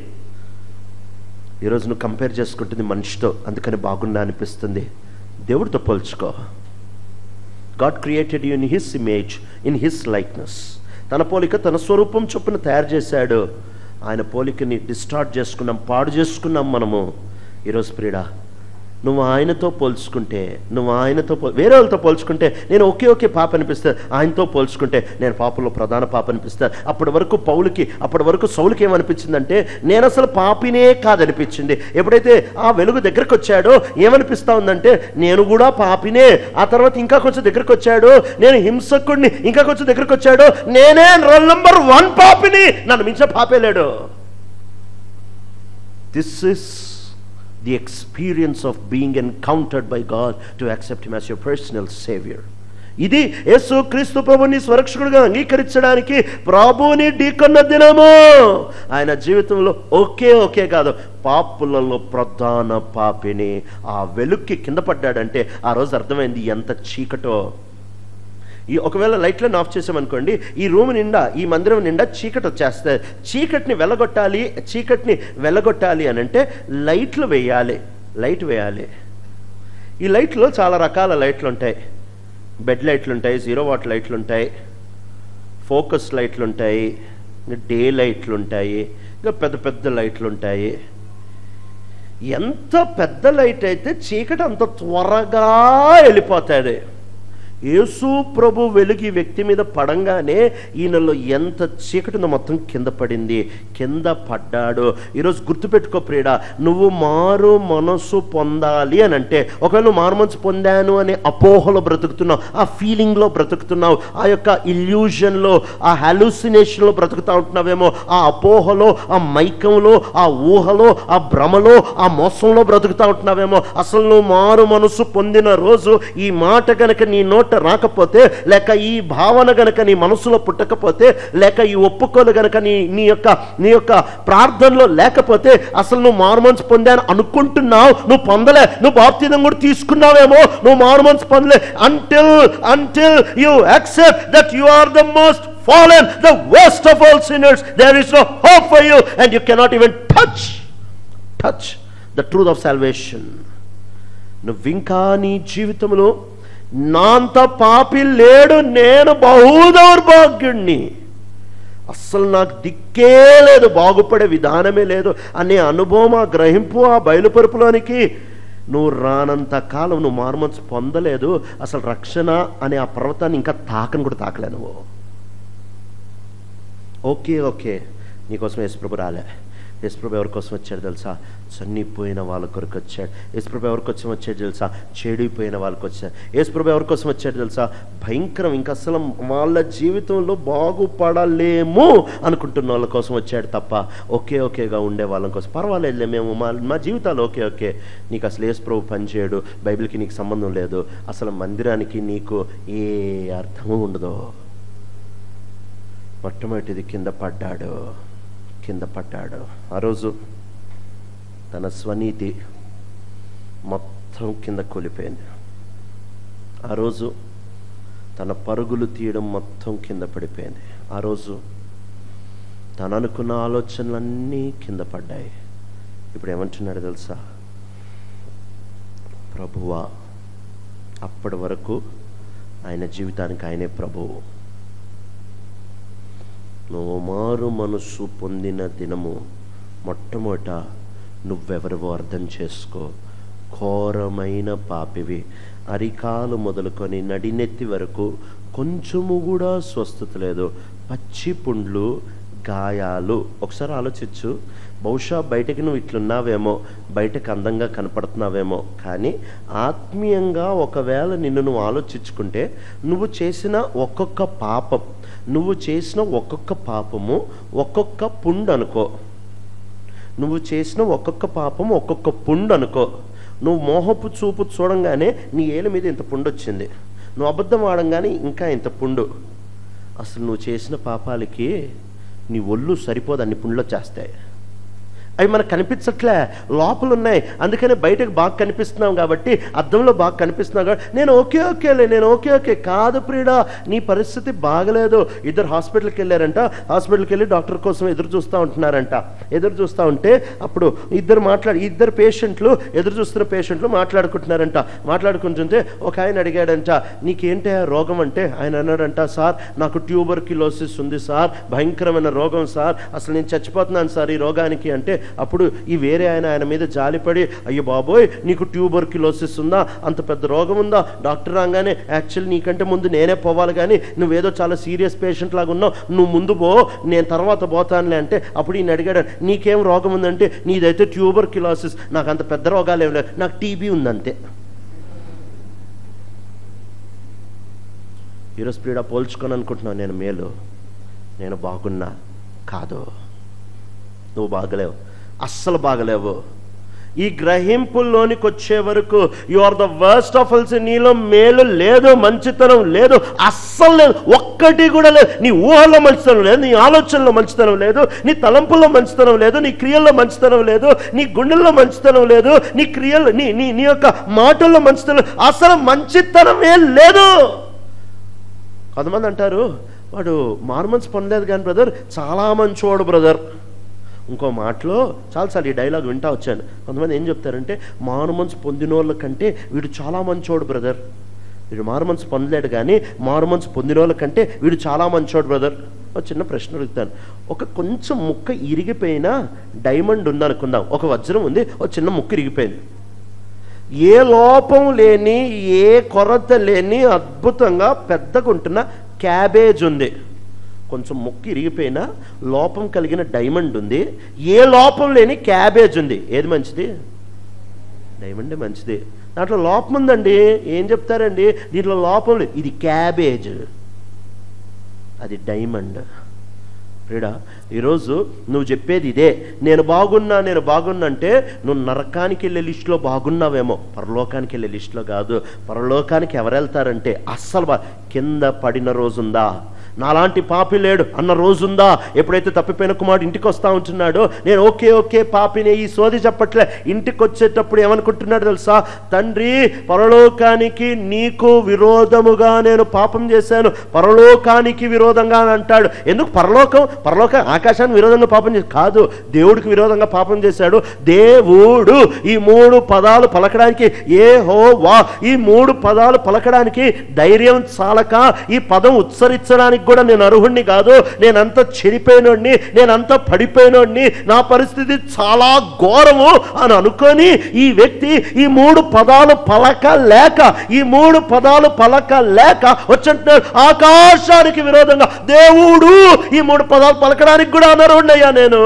ఈరోజు నువ్వు కంపేర్ చేసుకుంటుంది మనిషితో, అందుకని బాగున్నా అనిపిస్తుంది. దేవుడితో పోల్చుకో. God created you in his image, in his likeness. తన పోలిక తన స్వరూపం చొప్పున తయారు చేశాడు. ఆయన పోలికని డిస్టార్ట్ చేసుకున్నాం, పాడు చేసుకున్నాం మనము. ఈరోజు ప్రియుడా, నువ్వు ఆయనతో పోల్చుకుంటే, వేరే వాళ్ళతో పోల్చుకుంటే నేను ఒకే పాప అనిపిస్తుంది, ఆయనతో పోల్చుకుంటే నేను పాపలో ప్రధాన పాప అనిపిస్తాను. అప్పటి వరకు సౌలుకి ఏమనిపించిందంటే నేను అసలు పాపినే కాదనిపించింది. ఎప్పుడైతే ఆ వెలుగు దగ్గరకు వచ్చాడో ఏమనిపిస్తా ఉందంటే నేను కూడా పాపినే. ఆ తర్వాత ఇంకా కొంచెం దగ్గరకు వచ్చాడు, నేను హింసకుడిని. ఇంకా కొంచెం దగ్గరకు వచ్చాడు, నేనే రోల్ నంబర్ 1 పాపిని, నన్ను మించే పాపే లేడు. This is the experience of being encountered by God to accept him as your personal savior. ఇది యేసు క్రీస్తు ప్రభుని స్వరక్షకుడిగా అంగీకరించడానికి ప్రభువుని ఢీకొన్న దినము. ఆయన జీవితంలో ఒకే కాదు, పాపులలో ప్రధాన పాపిని. ఆ వెలుక్కి కింద పడ్డాడంటే ఆ రోజు అర్థమైంది ఎంత చీకటో. ఒకవేళ లైట్లను ఆఫ్ చేసామనుకోండి, ఈ రూమ్ నిండా, ఈ మందిరం నిండా చీకటి వచ్చేస్తుంది. చీకటిని వెళ్ళగొట్టాలి అని అంటే లైట్ వేయాలి. ఈ లైట్లో చాలా రకాల లైట్లు ఉంటాయి. బెడ్ లైట్లు ఉంటాయి, 0 వాట్ లైట్లు ఉంటాయి, ఫోకస్ లైట్లు ఉంటాయి, డే లైట్లు ఉంటాయి, ఇంకా పెద్ద లైట్లు ఉంటాయి. ఎంత పెద్ద లైట్ అయితే చీకటి అంత త్వరగా వెళ్ళిపోతుంది. యేసు ప్రభు వెలుగు ఈ వ్యక్తి మీద పడంగానే ఈయనలో ఎంత చీకటి ఉందో మొత్తం కింద పడింది, కింద పడ్డాడు. ఈరోజు గుర్తుపెట్టుకో ప్రియుడా, నువ్వు మారు మనసు పొందాలి అని అంటే, ఒకవేళ నువ్వు మారు మనసు పొందాను అనే అపోహలో బ్రతుకుతున్నావు, ఆ ఫీలింగ్లో బ్రతుకుతున్నావు, ఆ యొక్క ఇల్యూషన్లో, ఆ హాలుసినేషన్లో బ్రతుకుతా ఉంటున్నావేమో, ఆ అపోహలో, ఆ మైకంలో, ఆ ఊహలో, ఆ భ్రమలో, ఆ మోసంలో బ్రతుకుతా ఉంటున్నావేమో. అసలు నువ్వు మారు మనసు పొందిన రోజు ఈ మాట కనుక నీ నోట రాకపోతే, లేక ఈ భావన గనక నీ మనసులో పుట్టకపోతే, లేక ఈ ఒప్పుకోలు గనక నీ యొక్క ప్రార్థనలో లేకపోతే, అసలు నువ్వు మారుమనసు పొందాను అనుకుంటున్నావు, నువ్వు పొందలే. నువ్వు బాప్తిజం కూడా తీసుకున్నావేమో, నువ్వు మారుమనసు పొందలే. until you accept that you are the most fallen, the worst of all sinners, there is no hope for you, and you cannot even touch the truth of salvation. నువ్వింకా నీ జీవితంలో నా అంత పాపి లేడు, నేను బహు దౌర్భాగ్యుణ్ణి, అస్సలు నాకు దిక్కే లేదు, బాగుపడే విధానమే లేదు అనే అనుభవం, ఆ గ్రహింపు, ఆ బయలుపరుపులోనికి నువ్వు రానంత కాలం నువ్వు మారుమనసు పొందలేదు. అసలు రక్షణ అనే ఆ పర్వతాన్ని ఇంకా కూడా తాకలే నువ్వు. ఓకే నీకోసం యేసుప్రభు రాలే. యేసుప్రభు ఎవరి కోసం వచ్చాడు తెలుసా? చనిపోయిన వాళ్ళ కొరకు వచ్చాడు. యేసుప్రభు ఎవరి కోసం వచ్చాడు తెలుసా? చెడిపోయిన వాళ్ళకి వచ్చాడు. యేసుప్రభు ఎవరి కోసం వచ్చాడు తెలుసా? భయంకరం, ఇంకా అసలు వాళ్ళ జీవితంలో బాగుపడలేము అనుకుంటున్న వాళ్ళ కోసం వచ్చాడు తప్ప ఓకేగా ఉండే వాళ్ళ కోసం పర్వాలేదులే, మేము మా జీవితాలు ఓకే. నీకు అసలు యేసుప్రభు పనిచేయడు, బైబిల్కి నీకు సంబంధం లేదు, అసలు మందిరానికి నీకు ఏ అర్థము ఉండదు. మొట్టమొదటిది కింద పడ్డాడు. ఆ రోజు తన స్వనీతి మొత్తం కింద కూలిపోయింది. ఆ రోజు తన పరుగులు తీయడం మొత్తం కింద పడిపోయింది. ఆ రోజు తను అనుకున్న ఆలోచనలన్నీ కింద పడ్డాయి. ఇప్పుడు ఏమంటున్నాడు తెలుసా? ప్రభువా, అప్పటి వరకు ఆయన జీవితానికి ఆయనే ప్రభువు. నువ్వు మారు మనసు పొందిన దినము మొట్టమొదట నువ్వెవరివో అర్థం చేసుకో. ఘోరమైన పాపివి. అరికాలు మొదలుకొని నడినెత్తి వరకు కొంచెము కూడా స్వస్థత లేదు. పచ్చి పుండ్లు, గాయాలు. ఒకసారి ఆలోచించు. బహుశా బయటకి నువ్వు ఇట్లున్నావేమో, బయటకు అందంగా కనపడుతున్నావేమో, కానీ ఆత్మీయంగా ఒకవేళ నిన్ను నువ్వు ఆలోచించుకుంటే నువ్వు చేసిన ఒక్కొక్క పాపము ఒక్కొక్క పుండు అనుకో. నువ్వు చేసిన ఒక్కొక్క పాపము ఒక్కొక్క పుండు అనుకో. నువ్వు మోహపు చూపు చూడంగానే నీ ఏళ్ళ మీద ఇంత పుండు వచ్చింది, నువ్వు అబద్ధం ఆడంగానే ఇంకా ఇంత పుండు. అసలు నువ్వు చేసిన పాపాలకి నీ ఒళ్ళు సరిపోదు, అన్ని పుండ్లు వచ్చేస్తాయి. అవి మనకు కనిపించట్లే, లోపల ఉన్నాయి. అందుకనే బయటకు బాగా కనిపిస్తున్నాం కాబట్టి, అద్దంలో బాగా కనిపిస్తున్నాం కాబట్టి నేను ఓకే కాదు ప్రియుడా, నీ పరిస్థితి బాగలేదు. ఇద్దరు హాస్పిటల్కి వెళ్ళారంట. హాస్పిటల్కి వెళ్ళి డాక్టర్ కోసం ఎదురు చూస్తూ ఉంటే అప్పుడు ఇద్దరు పేషెంట్లు, ఎదురు చూస్తున్న పేషెంట్లు మాట్లాడుకుంటున్నారంట. మాట్లాడుకుంటుంటే ఒక ఆయన అడిగాడంట, నీకేంటి రోగం అంటే ఆయన అన్నాడంట, సార్ నాకు ట్యూబర్క్యులోసిస్ ఉంది సార్, భయంకరమైన రోగం సార్, అసలు నేను చచ్చిపోతున్నాను సార్ ఈ రోగానికి అంటే, అప్పుడు ఈ వేరే ఆయన మీద జాలిపడి, అయ్యో బాబోయ్ నీకు ట్యూబర్క్యులోసిస్ ఉందా, అంత పెద్ద రోగం ఉందా? డాక్టర్ రాగానే యాక్చువల్ నీకంటే ముందు నేనే పోవాలి, కానీ నువ్వేదో చాలా సీరియస్ పేషెంట్ లాగా ఉన్నావు, నువ్వు ముందు పో, నేను తర్వాత పోతానులే అంటే, అప్పుడు ఈయన అడిగాడు, నీకేం రోగం ఉందంటే, నీదైతే ట్యూబర్క్యులోసిస్, నాకు అంత పెద్ద రోగాలు ఏమి లేవు, నాకు టీబీ ఉందంతే. ఈరోజు స్పీడా పోల్చుకొని అనుకుంటున్నావు నేను మేలు, నేను బాగున్నా. కాదు, నువ్వు బాగలేవు, అస్సలు బాగలేవు. ఈ గ్రహింపుల్లోనికి వచ్చే వరకు you are the worst of alls. నీలో మేలు లేదు, మంచితనం లేదు, అస్సలు లేదు, ఒక్కటి కూడా లేదు. నీ ఊహల్లో మంచితనం లేదు, నీ ఆలోచనలో మంచితనం లేదు, నీ తలంపుల్లో మంచితనం లేదు, నీ క్రియల్లో మంచితనం లేదు, నీ గుండెల్లో మంచితనం లేదు, నీ క్రియల్లో నీ యొక్క మాటల్లో మంచితనం, అసలు మంచితనమే లేదు. కొంతమంది అంటారు, వాడు మార్మన్స్ పొందలేదు కానీ బ్రదర్ చాలా మంచివాడు బ్రదర్. ఇంకో మాటలో చాలాసార్లు ఈ డైలాగ్ వింటా వచ్చాను. కొంతమంది ఏం చెప్తారంటే, మారుమనసు పొందిన వాళ్ళ కంటే వీడు చాలా మంచోడు బ్రదర్. వీడు మారుమనసు పొందలేడు కానీ మారుమనసు పొందిన వాళ్ళ కంటే వీడు చాలా మంచోడు బ్రదర్. ఒక చిన్న ప్రశ్న అడుగుతాను. ఒక కొంచెం ముక్క ఇరిగిపోయిన డైమండ్ ఉందనుకుందాం, ఒక వజ్రం ఉంది, ఒక చిన్న ముక్క ఇరిగిపోయింది. ఏ లోపం లేని, ఏ కొరత లేని, అద్భుతంగా పెద్దగా ఉంటున్న క్యాబేజ్ ఉంది. కొంచెం ముక్కు ఇరిగిపోయినా లోపం కలిగిన డైమండ్ ఉంది, ఏ లోపం లేని క్యాబేజ్ ఉంది. ఏది మంచిది? డైమండే మంచిది. దాంట్లో లోపం ఉందండి, ఏం చెప్తారండి, దీంట్లో లోపం లేదు, ఇది క్యాబేజ్, అది డైమండ్. ప్రియుడా, ఈరోజు నువ్వు చెప్పేది ఇదే, నేను బాగున్నా అంటే నువ్వు నరకానికి వెళ్ళే లిస్టులో బాగున్నావేమో, పరలోకానికి వెళ్ళే లిస్టులో కాదు. పరలోకానికి ఎవరు వెళ్తారంటే అస్సలు కింద పడిన రోజుందా, నాలాంటి పాపి లేడు అన్న రోజుందా, ఎప్పుడైతే తప్పిపోయిన కుమారుడు ఇంటికి వస్తూ ఉంటున్నాడో, నేను ఓకే పాపినే, ఈ సోది చెప్పట్లే, ఇంటికి వచ్చేటప్పుడు ఏమనుకుంటున్నాడు తెలుసా, తండ్రి పరలోకానికి నీకు విరోధముగా నేను పాపం చేశాను, పరలోకానికి విరోధంగా అని అంటాడు. ఎందుకు పరలోకం ఆకాశానికి విరోధంగా పాపం చేసి కాదు, దేవుడికి విరోధంగా పాపం చేశాడు. దేవుడు ఈ 3 పదాలు పలకడానికి, యెహోవా ఈ 3 పదాలు పలకడానికి ధైర్యం చాలక ఈ పదం ఉచ్చరించడానికి కూడా నేను అర్హుణ్ణి కాదు, నేనంత చెడిపోయినోడిని, నేనంత పడిపోయినోడిని, నా పరిస్థితి చాలా ఘోరము అని అనుకొని ఈ వ్యక్తి ఈ 3 పదాలు పలకలేక వచ్చంటున్నాడు, ఆకాశానికి విరోధంగా దేవుడు ఈ 3 పదాలు పలకడానికి కూడా అనర్హుణ్ణయ్యా నేను.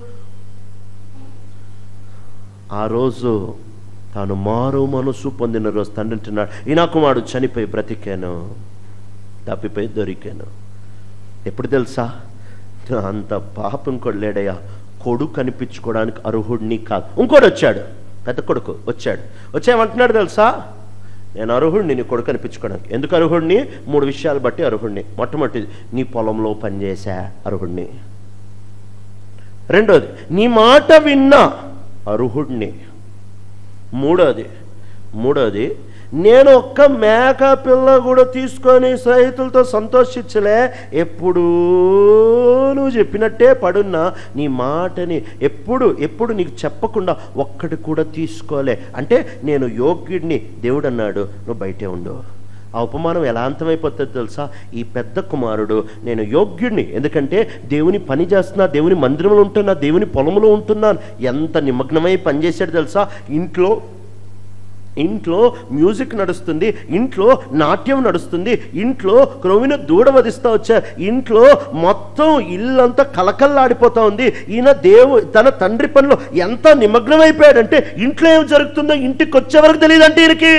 ఆ రోజు తాను మారు మనసు పొందిన రోజు తండ్రి అంటున్నాడు, ఈ నా కుమారుడు చనిపోయి బ్రతికాను, తప్పిపోయి దొరికాను. ఎప్పుడు తెలుసా, అంత పాపం కొడలేడయ్యా, కొడుకు కనిపించుకోవడానికి అర్హుడిని కాదు. ఇంకోటి వచ్చాడు, పెద్ద కొడుకు వచ్చేమంటున్నాడు తెలుసా, నేను అర్హుడిని నీ కొడుకు కనిపించుకోవడానికి. ఎందుకు అర్హుడిని? 3 విషయాలు బట్టి అర్హుడిని. మొట్టమొదటిది, నీ పొలంలో పనిచేసా అర్హుడిని. రెండోది, నీ మాట విన్నా అర్హుడిని. మూడోది నేను ఒక్క మేక పిల్ల కూడా తీసుకొని స్నేహితులతో సంతోషించలే, ఎప్పుడు నువ్వు చెప్పినట్టే పడున్నా, నీ మాటని ఎప్పుడు నీకు చెప్పకుండా ఒక్కటి కూడా తీసుకోలే. అంటే నేను యోగ్యుడిని, దేవుడు అన్నాడు, నువ్వు బయటే ఉండు. ఆ ఉపమానం ఎలా అంతమైపోతుంది తెలుసా, ఈ పెద్ద కుమారుడు నేను యోగ్యుడిని, ఎందుకంటే దేవుని పని చేస్తున్నా, దేవుని మందిరంలో ఉంటున్నా, దేవుని పొలంలో ఉంటున్నాను, ఎంత నిమగ్నమై పనిచేశాడు తెలుసా. ఇంట్లో ఇంట్లో మ్యూజిక్ నడుస్తుంది, ఇంట్లో నాట్యం నడుస్తుంది, ఇంట్లో క్రొవిన దూడ వధిస్తూ వచ్చారు, ఇంట్లో మొత్తం ఇల్లంతా కలకల్లాడిపోతా ఉంది. ఈయన తన తండ్రి పనిలో ఎంత నిమగ్నమైపోయాడంటే ఇంట్లో ఏం జరుగుతుందో ఇంటికి వచ్చే వరకు తెలియదంటే ఈయనకి.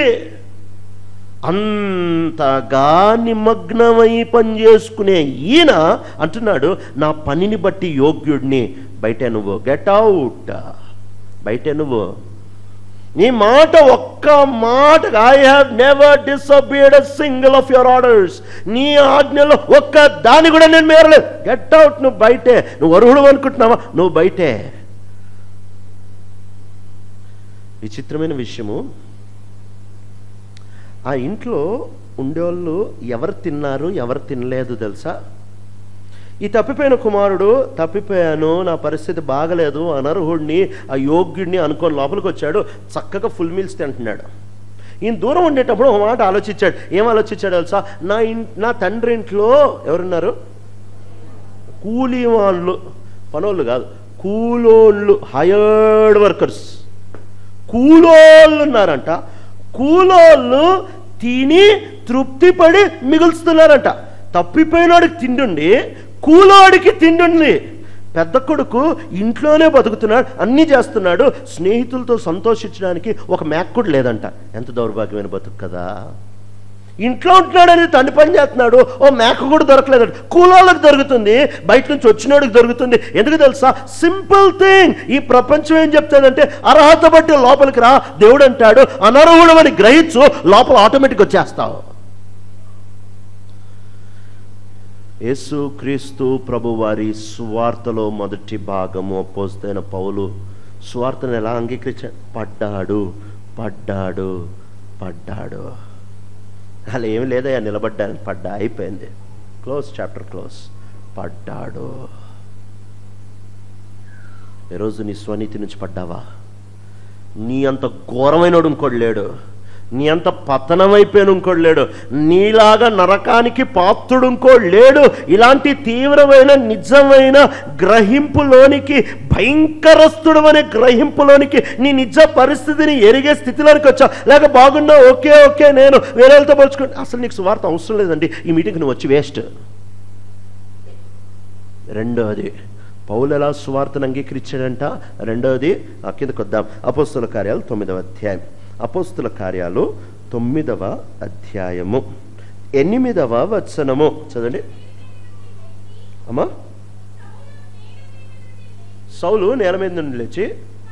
అంతగా నిమగ్నమై పని చేసుకునే ఈయన అంటున్నాడు, నా పనిని బట్టి యోగ్యుడిని. బయట నువ్వు గెట్ అవుట్, బయట నువ్వు నీ మాట ఒక్క మాట, I have never disobeyed a single of your orders, నీ ఆజ్ఞలో ఒక్క దాన్ని కూడా నేను మేరలేదు. గెట్ అవుట్, నువ్వు బయటే. నువ్వు అర్హుడు అనుకుంటున్నావా? నువ్వు బయటే. విచిత్రమైన విషయము, ఆ ఇంట్లో ఉండేవాళ్ళు ఎవరు తిన్నారు ఎవరు తినలేదు తెలుసా? ఈ తప్పిపోయిన కుమారుడు, తప్పిపోయాను, నా పరిస్థితి బాగలేదు, అనర్హుడిని, ఆ యోగ్యుడిని అనుకొని లోపలికి వచ్చాడు. చక్కగా ఫుల్ మీల్స్ తింటున్నాడు. ఈయన దూరం ఉండేటప్పుడు ఒక మాట ఆలోచించాడు. ఏం ఆలోచించాడు తెలుసా? నా తండ్రి ఇంట్లో ఎవరున్నారు? కూలీ వాళ్ళు, పనోళ్ళు కాదు, కూలోళ్ళు, హయర్డ్ వర్కర్స్, కూలోళ్ళు ఉన్నారంట. కూలోళ్ళు తిని తృప్తిపడి మిగులుస్తున్నారంట. తప్పిపోయినోడికి తిండుండి, కూలోడికి తిండుంది. పెద్ద కొడుకు ఇంట్లోనే బతుకుతున్నాడు, అన్నీ చేస్తున్నాడు, స్నేహితులతో సంతోషించడానికి ఒక మేక్కుడు లేదంట. ఎంత దౌర్భాగ్యమైన బతుకు కదా. ఇంట్లో ఉంటున్నాడని తండ్రి పని చేస్తున్నాడు, ఓ మేక కూడా దొరకలేదంట. కూలోళ్ళకి దొరుకుతుంది, బయట నుంచి వచ్చినోడికి దొరుకుతుంది. ఎందుకు తెలుసా? Simple thing. ఈ ప్రపంచం ఏం చెప్తాదంటే అర్హత బట్టి లోపలికి రా. దేవుడు అంటాడు అనర్హుడు అని గ్రహించు, లోపల ఆటోమేటిక్ వచ్చేస్తావు. యేసు క్రీస్తు ప్రభు వారి సువార్తలో మొదటి భాగము అపోస్తలుడైన పౌలు సువార్తను ఎలా అంగీకరించాడు? పడ్డాడు, పడ్డాడు, పడ్డాడు. అలా ఏమి లేదయ్యా, నిలబడ్డాను, పడ్డా, అయిపోయింది, క్లోజ్, చాప్టర్ క్లోజ్. పడ్డాడు. ఈరోజు నీ స్వనీతి నుంచి పడ్డావా? నీ అంత ఘోరమైనడు ఇంకోడు లేడు, నీ అంత పతనమైపోయాను ఇంకోడు లేడు, నీలాగా నరకానికి పాత్రుడు ఇంకోడు లేడు. ఇలాంటి తీవ్రమైన నిజమైన గ్రహింపులోనికి, భయంకరస్తుడు అనే గ్రహింపులోనికి, నీ నిజ పరిస్థితిని ఎరిగే స్థితిలోనికి వచ్చావు. లేక బాగున్నా, ఓకే ఓకే నేను వేరేతో పోల్చుకుంటే, అసలు నీకు సువార్త అవసరం లేదండి, ఈ మీటింగ్కి నువ్వు వచ్చి వేస్ట్. రెండోది, పౌలు ఎలా సువార్తను అంగీకరించాడంట? రెండవది కిందకు వద్దాం. అపోస్తలుల కార్యాలు 9వ అధ్యాయం. అపోస్తలుల కార్యాలు 9వ అధ్యాయము 8వ వచనము చదవండి అమ్మా. సౌలు నేల మీద నుండి లేచి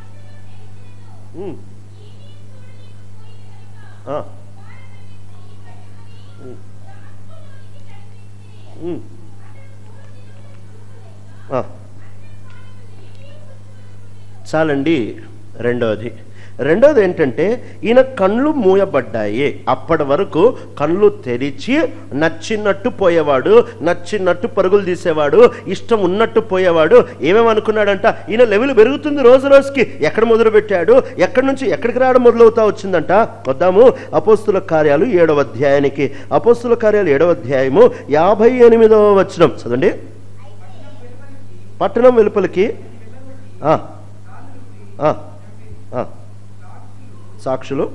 చాలండి. రెండోది ఏంటంటే, ఈయన కళ్ళు మూయబడ్డాయి. అప్పటి వరకు కళ్ళు తెరిచి నచ్చినట్టు పోయేవాడు, నచ్చినట్టు పరుగులు తీసేవాడు, ఇష్టం ఉన్నట్టు పోయేవాడు. ఏమేమనుకున్నాడంట? ఈయన లెవెల్ పెరుగుతుంది రోజు రోజుకి. ఎక్కడ మొదలుపెట్టాడు? ఎక్కడి నుంచి ఎక్కడికి రావడం మొదలవుతా వచ్చిందంట. వద్దాము అపోస్తలుల కార్యాలు 7వ అధ్యాయానికి. అపోస్తలుల కార్యాలు 7వ అధ్యాయము 58వ వచనం చదవండి. పట్టణం వెలుపలికి సాక్షులు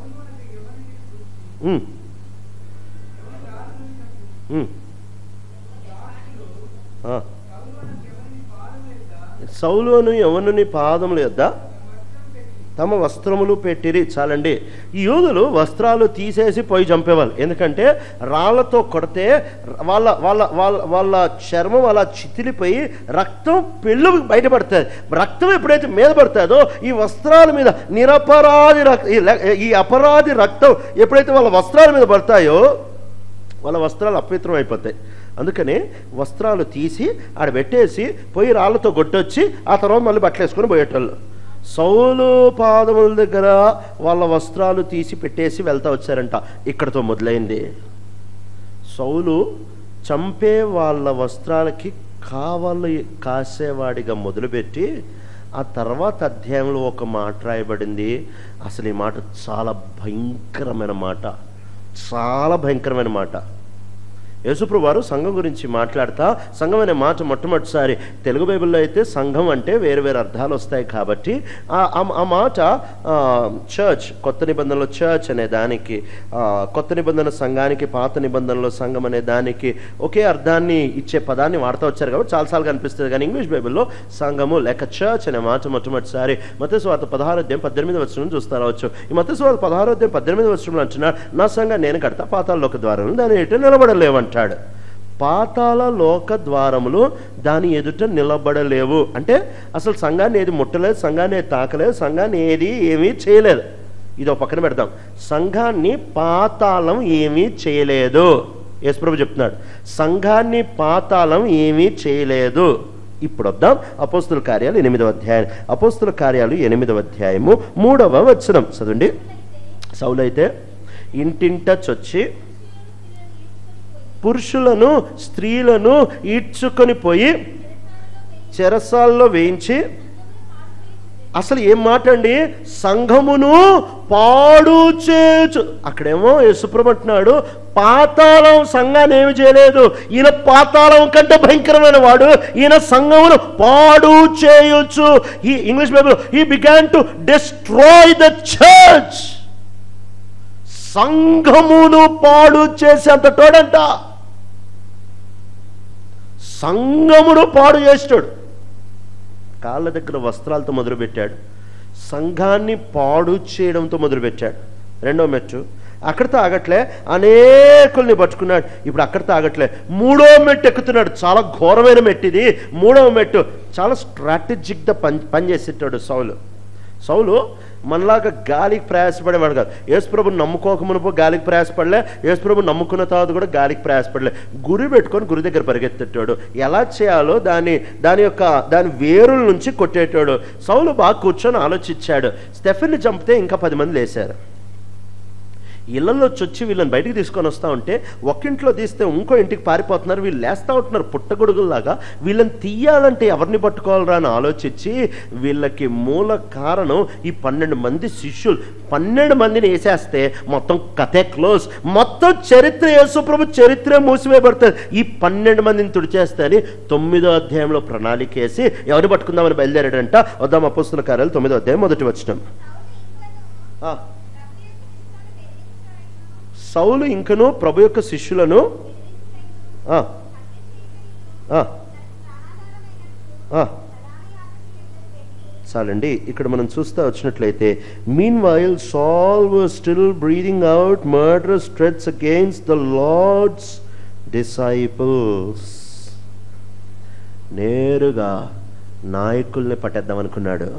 సౌలును యెహోవాను పాదముల యొద్ద తమ వస్త్రములు పెట్టిరి. చాలండి. ఈ యూదులు వస్త్రాలు తీసేసి పోయి చంపేవాళ్ళు. ఎందుకంటే రాళ్లతో కొడితే వాళ్ళ వాళ్ళ వాళ్ళ వాళ్ళ చర్మం అలా చితిలిపోయి రక్తం పెళ్ళు బయటపడుతుంది. రక్తం ఎప్పుడైతే మీద పడుతుందో ఈ వస్త్రాల మీద నిరపరాధి ఈ అపరాధి రక్తం ఎప్పుడైతే వాళ్ళ వస్త్రాల మీద పడతాయో వాళ్ళ వస్త్రాలు అపవిత్రం అయిపోతాయి. అందుకని వస్త్రాలు తీసి ఆడ పెట్టేసి పోయి రాళ్లతో కొట్టొచ్చి ఆ తర్వాత మళ్ళీ బట్టలు వేసుకొని పోయేటోళ్ళు. సౌలు పాదముల దగ్గర వాళ్ళ వస్త్రాలు తీసి పెట్టేసి వెళ్తా వచ్చారంట. ఇక్కడతో మొదలైంది. సౌలు చంపే వాళ్ళ వస్త్రాలకి కావాలి కాసేవాడిగా మొదలుపెట్టి ఆ తర్వాత అధ్యాయంలో ఒక మాట రాయబడింది. అసలు ఈ మాట చాలా భయంకరమైన మాట, చాలా భయంకరమైన మాట. యేసుప్రభు వారు సంఘం గురించి మాట్లాడుతా, సంఘం అనే మాట మొట్టమొదటిసారి తెలుగు బైబిల్లో అయితే సంఘం అంటే వేరు వేరు అర్థాలు వస్తాయి కాబట్టి ఆ మాట చర్చ్, కొత్త నిబంధనలో చర్చ్ అనే దానికి, కొత్త నిబంధన సంఘానికి పాత నిబంధనలో సంఘం అనే దానికి ఒకే అర్థాన్ని ఇచ్చే పదాన్ని వాడుతూ వచ్చారు కాబట్టి చాలాసార్లు కనిపిస్తుంది. కానీ ఇంగ్లీష్ బైబిల్లో సంఘము లేక చర్చ్ అనే మాట మొట్టమొదటిసారి మత్తయి సువార్త 16:18 చూస్తా రావచ్చు. ఈ మత్తయి సువార్త 16:18 అంటున్నాడు, నా సంఘం నేను కడతా, పాతాళలోక ద్వారములు దాని ఎదుట నిలబడలేవంటాడు. పాతాళ లోక ద్వారములు దాని ఎదుట నిలబడలేవు అంటే అసలు సంఘాన్ని ఏది ముట్టలేదు, సంఘాన్ని ఏది తాకలేదు, సంఘాన్ని ఏమీ చేయలేదు. ఇది ఒక పక్కన పెడతాం. సంఘాన్ని పాతాళం ఏమీ చేయలేదు. యేసుప్రభు చెప్తున్నాడు, సంఘాన్ని పాతాళం ఏమీ చేయలేదు. ఇప్పుడు వద్దాం అపోస్తుల కార్యాలు 8వ అధ్యాయం. అపోస్తుల కార్యాలు 8వ అధ్యాయము 3వ వచనం చదవండి. సౌలైతే ఇంటింట చొచ్చి పురుషులను స్త్రీలను ఈడ్చుకొని పోయి చెరసాల్లో వేయించి, అసలు ఏం మాట అండి, సంఘమును పాడు చేయొచ్చు. అక్కడేమో యేసుప్రభు అంటున్నాడు పాతాళం సంఘాన్ని ఏమి చేయలేదు, ఈయన పాతాళం కంటే భయంకరమైన వాడు, ఈయన సంఘమును పాడు చేయొచ్చు. ఈ English Bible he began to destroy the church. సంఘమును పాడు చేసేంత తోడంట, సంఘమును పాడు చేస్తాడు. కాళ్ళ దగ్గర వస్త్రాలతో మొదలుపెట్టాడు, సంఘాన్ని పాడు చేయడంతో మొదలుపెట్టాడు. 2వ మెట్టు అక్కడితో ఆగట్లే, అనేకుల్ని పట్టుకున్నాడు. ఇప్పుడు అక్కడితో ఆగట్లే, 3వ మెట్టు ఎక్కుతున్నాడు. చాలా ఘోరమైన మెట్టు ఇది. 3వ మెట్టు చాలా స్ట్రాటజిక్గా పనిచేసేటాడు సౌలు మనలాగా గాలికి ప్రయాసపడేవాడు కాదు. యేసుప్రభుని నమ్ముకోకమునుపో గాలికి ప్రయాసపడలే, యేసుప్రభు నమ్ముకున్న తర్వాత కూడా గాలికి ప్రయాసపడలే. గురి పెట్టుకొని గురి దగ్గర పరిగెత్తేటాడు. ఎలా చేయాలో దాని వేరుల నుంచి కొట్టేటాడు. సౌలు బాగా కూర్చొని ఆలోచించాడు. స్టెఫెన్ని చంపితే ఇంకా 10 మంది లేశారు. ఇళ్లలో చొచ్చి వీళ్ళని బయటికి తీసుకొని వస్తూ ఉంటే ఒక్కింట్లో తీస్తే ఇంకో ఇంటికి పారిపోతున్నారు, వీళ్ళు లేస్తూ ఉంటున్నారు పుట్టగొడుగుల్లాగా. వీళ్ళని తీయాలంటే ఎవరిని పట్టుకోవాలరా అని ఆలోచించి వీళ్ళకి మూల కారణం ఈ 12 మంది శిష్యులు. 12 మందిని వేసేస్తే మొత్తం కథే క్లోజ్, మొత్తం చరిత్ర, యేసుప్రభు చరిత్ర మూసివేయబడుతుంది. ఈ 12 మందిని తుడిచేస్తే అని 9వ అధ్యాయంలో ప్రణాళిక వేసి ఎవరిని పట్టుకుందామని బయలుదేరాడంట. వద్దాం అపోస్తుల కార్యాలు 9వ అధ్యాయం 1వ వచనం. సౌలు ఇంకను ప్రభు యొక్క శిష్యులను చాలండి. ఇక్కడ మనం చూస్తూ వచ్చినట్లయితే, meanwhile Saul was still breathing out murderous threats against the Lord's disciples. నేరుగా నాయకుల్ని పట్టేద్దాం అనుకున్నాడు.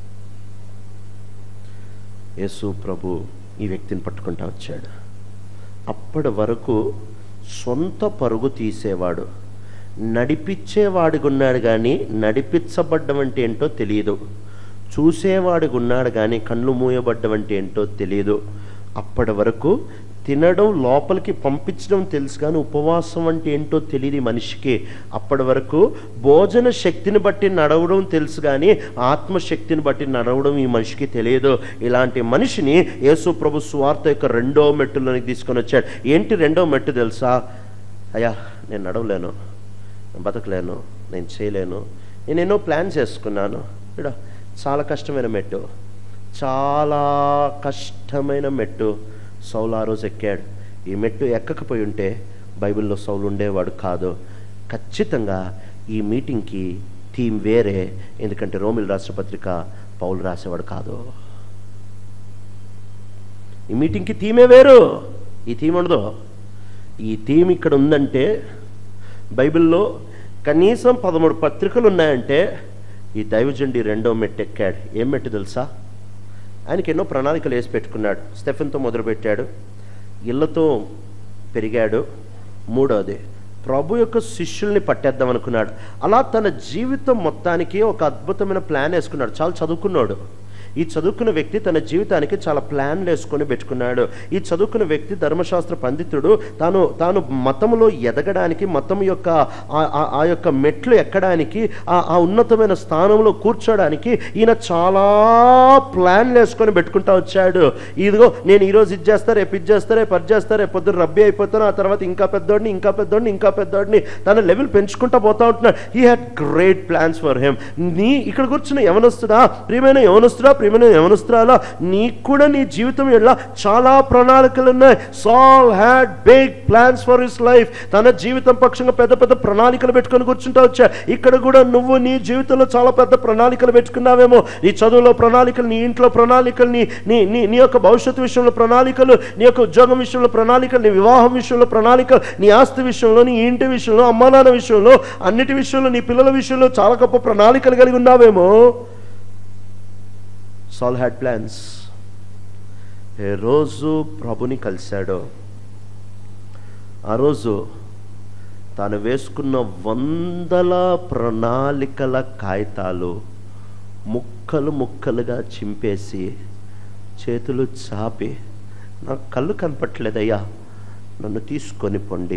యేసు ప్రభు ఈ వ్యక్తిని పట్టుకుంటా వచ్చాడు. అప్పటి వరకు సొంత పరుగు తీసేవాడు, నడిపించేవాడిగా ఉన్నాడు కానీ నడిపించబడ్డం అంటే ఏంటో తెలియదు, చూసేవాడిగా ఉన్నాడు కానీ కళ్ళు మూయబడ్డం అంటే ఏంటో తెలియదు. అప్పటి వరకు తినడం, లోపలికి పంపించడం తెలుసు కానీ ఉపవాసం అంటే ఏంటో తెలియదు మనిషికి. అప్పటి వరకు భోజన శక్తిని బట్టి నడవడం తెలుసు కానీ ఆత్మశక్తిని బట్టి నడవడం ఈ మనిషికి తెలియదు. ఇలాంటి మనిషిని యేసు ప్రభు సువార్త యొక్క 2వ మెట్టులోనికి తీసుకొని వచ్చాడు. ఏంటి 2వ మెట్టు తెలుసా? అయ్యా నేను నడవలేను, బతకలేను, నేను చేయలేను, నేను ఎన్నో ప్లాన్ చేసుకున్నాను. ఇక్కడ చాలా కష్టమైన మెట్టు, చాలా కష్టమైన మెట్టు. సౌలు ఆ రోజు ఎక్కాడు. ఈ మెట్టు ఎక్కకపోయి ఉంటే బైబిల్లో సౌలు ఉండేవాడు కాదు. ఖచ్చితంగా ఈ మీటింగ్కి థీమ్ వేరే, ఎందుకంటే రోమిల్ రాష్ట్ర పత్రిక పౌలు రాసేవాడు కాదు. ఈ మీటింగ్కి థీమే వేరు, ఈ థీమ్ ఉండదు. ఈ థీమ్ ఇక్కడ ఉందంటే బైబిల్లో కనీసం 13 పత్రికలు ఉన్నాయంటే ఈ దైవజండి 2వ మెట్టు ఎక్కాడు. ఏం మెట్టు తెలుసా? ఆయనకి ఎన్నో ప్రణాళికలు వేసి పెట్టుకున్నాడు. స్టెఫెన్తో మొదలుపెట్టాడు, ఇళ్లతో పెరిగాడు. 3వది ప్రభు యొక్క శిష్యుల్ని పట్టేద్దాం అనుకున్నాడు. అలా తన జీవితం మొత్తానికి ఒక అద్భుతమైన ప్లాన్ వేసుకున్నాడు. చాలా చదువుకున్నాడు. ఈ చదువుకున్న వ్యక్తి తన జీవితానికి చాలా ప్లాన్లు వేసుకొని పెట్టుకున్నాడు. ఈ చదువుకున్న వ్యక్తి ధర్మశాస్త్ర పండితుడు. తాను మతములో ఎదగడానికి, మతం యొక్క ఆ యొక్క మెట్లు ఎక్కడానికి, ఆ ఉన్నతమైన స్థానంలో కూర్చోడానికి ఈయన చాలా ప్లాన్లు వేసుకొని పెట్టుకుంటా వచ్చాడు. ఇదిగో నేను ఈరోజు ఇది చేస్తా, రేపు ఇది చేస్తా, రేపు అది చేస్తా, రేపు పొద్దున్న రబ్బీ అయిపోతాను, ఆ తర్వాత ఇంకా పెద్దోడిని తన లెవెల్ పెంచుకుంటా పోతా ఉంటున్నాడు. He had great plans for him. ఇక్కడ కూర్చున్న ప్రియమైన యవనస్తురాలా, నీకు కూడా నీ జీవితం ఎలా చాలా ప్రణాళికలు ఉన్నాయి. Saul had big plans for his life. తన జీవితం పక్షంగా పెద్ద పెద్ద ప్రణాళికలు పెట్టుకొని కూర్చుంటా వచ్చా. ఇక్కడ కూడా నువ్వు నీ జీవితంలో చాలా పెద్ద ప్రణాళికలు పెట్టుకున్నావేమో. నీ చదువులో ప్రణాళికలు, నీ ఇంట్లో ప్రణాళికలు, నీ యొక్క భవిష్యత్తు విషయంలో ప్రణాళికలు, నీ యొక్క ఉద్యోగం విషయంలో ప్రణాళికలు, నీ వివాహం విషయంలో ప్రణాళికలు, నీ ఆస్తి విషయంలో, నీ ఇంటి విషయంలో, అమ్మా నాన్న విషయంలో, అన్నిటి విషయంలో, నీ పిల్లల విషయంలో చాలా గొప్ప ప్రణాళికలు కలిగి ఉన్నావేమో. సాల్ హ్యాడ్ ప్లాన్స్. ఏ రోజు ప్రభుని కలిశాడో ఆ రోజు తాను వేసుకున్న 100 ప్రణాళికల కాగితాలు ముక్కలుగా చింపేసి చేతులు చాపి, నా కళ్ళు కనపట్లేదయ్యా, నన్ను తీసుకొని పొండి.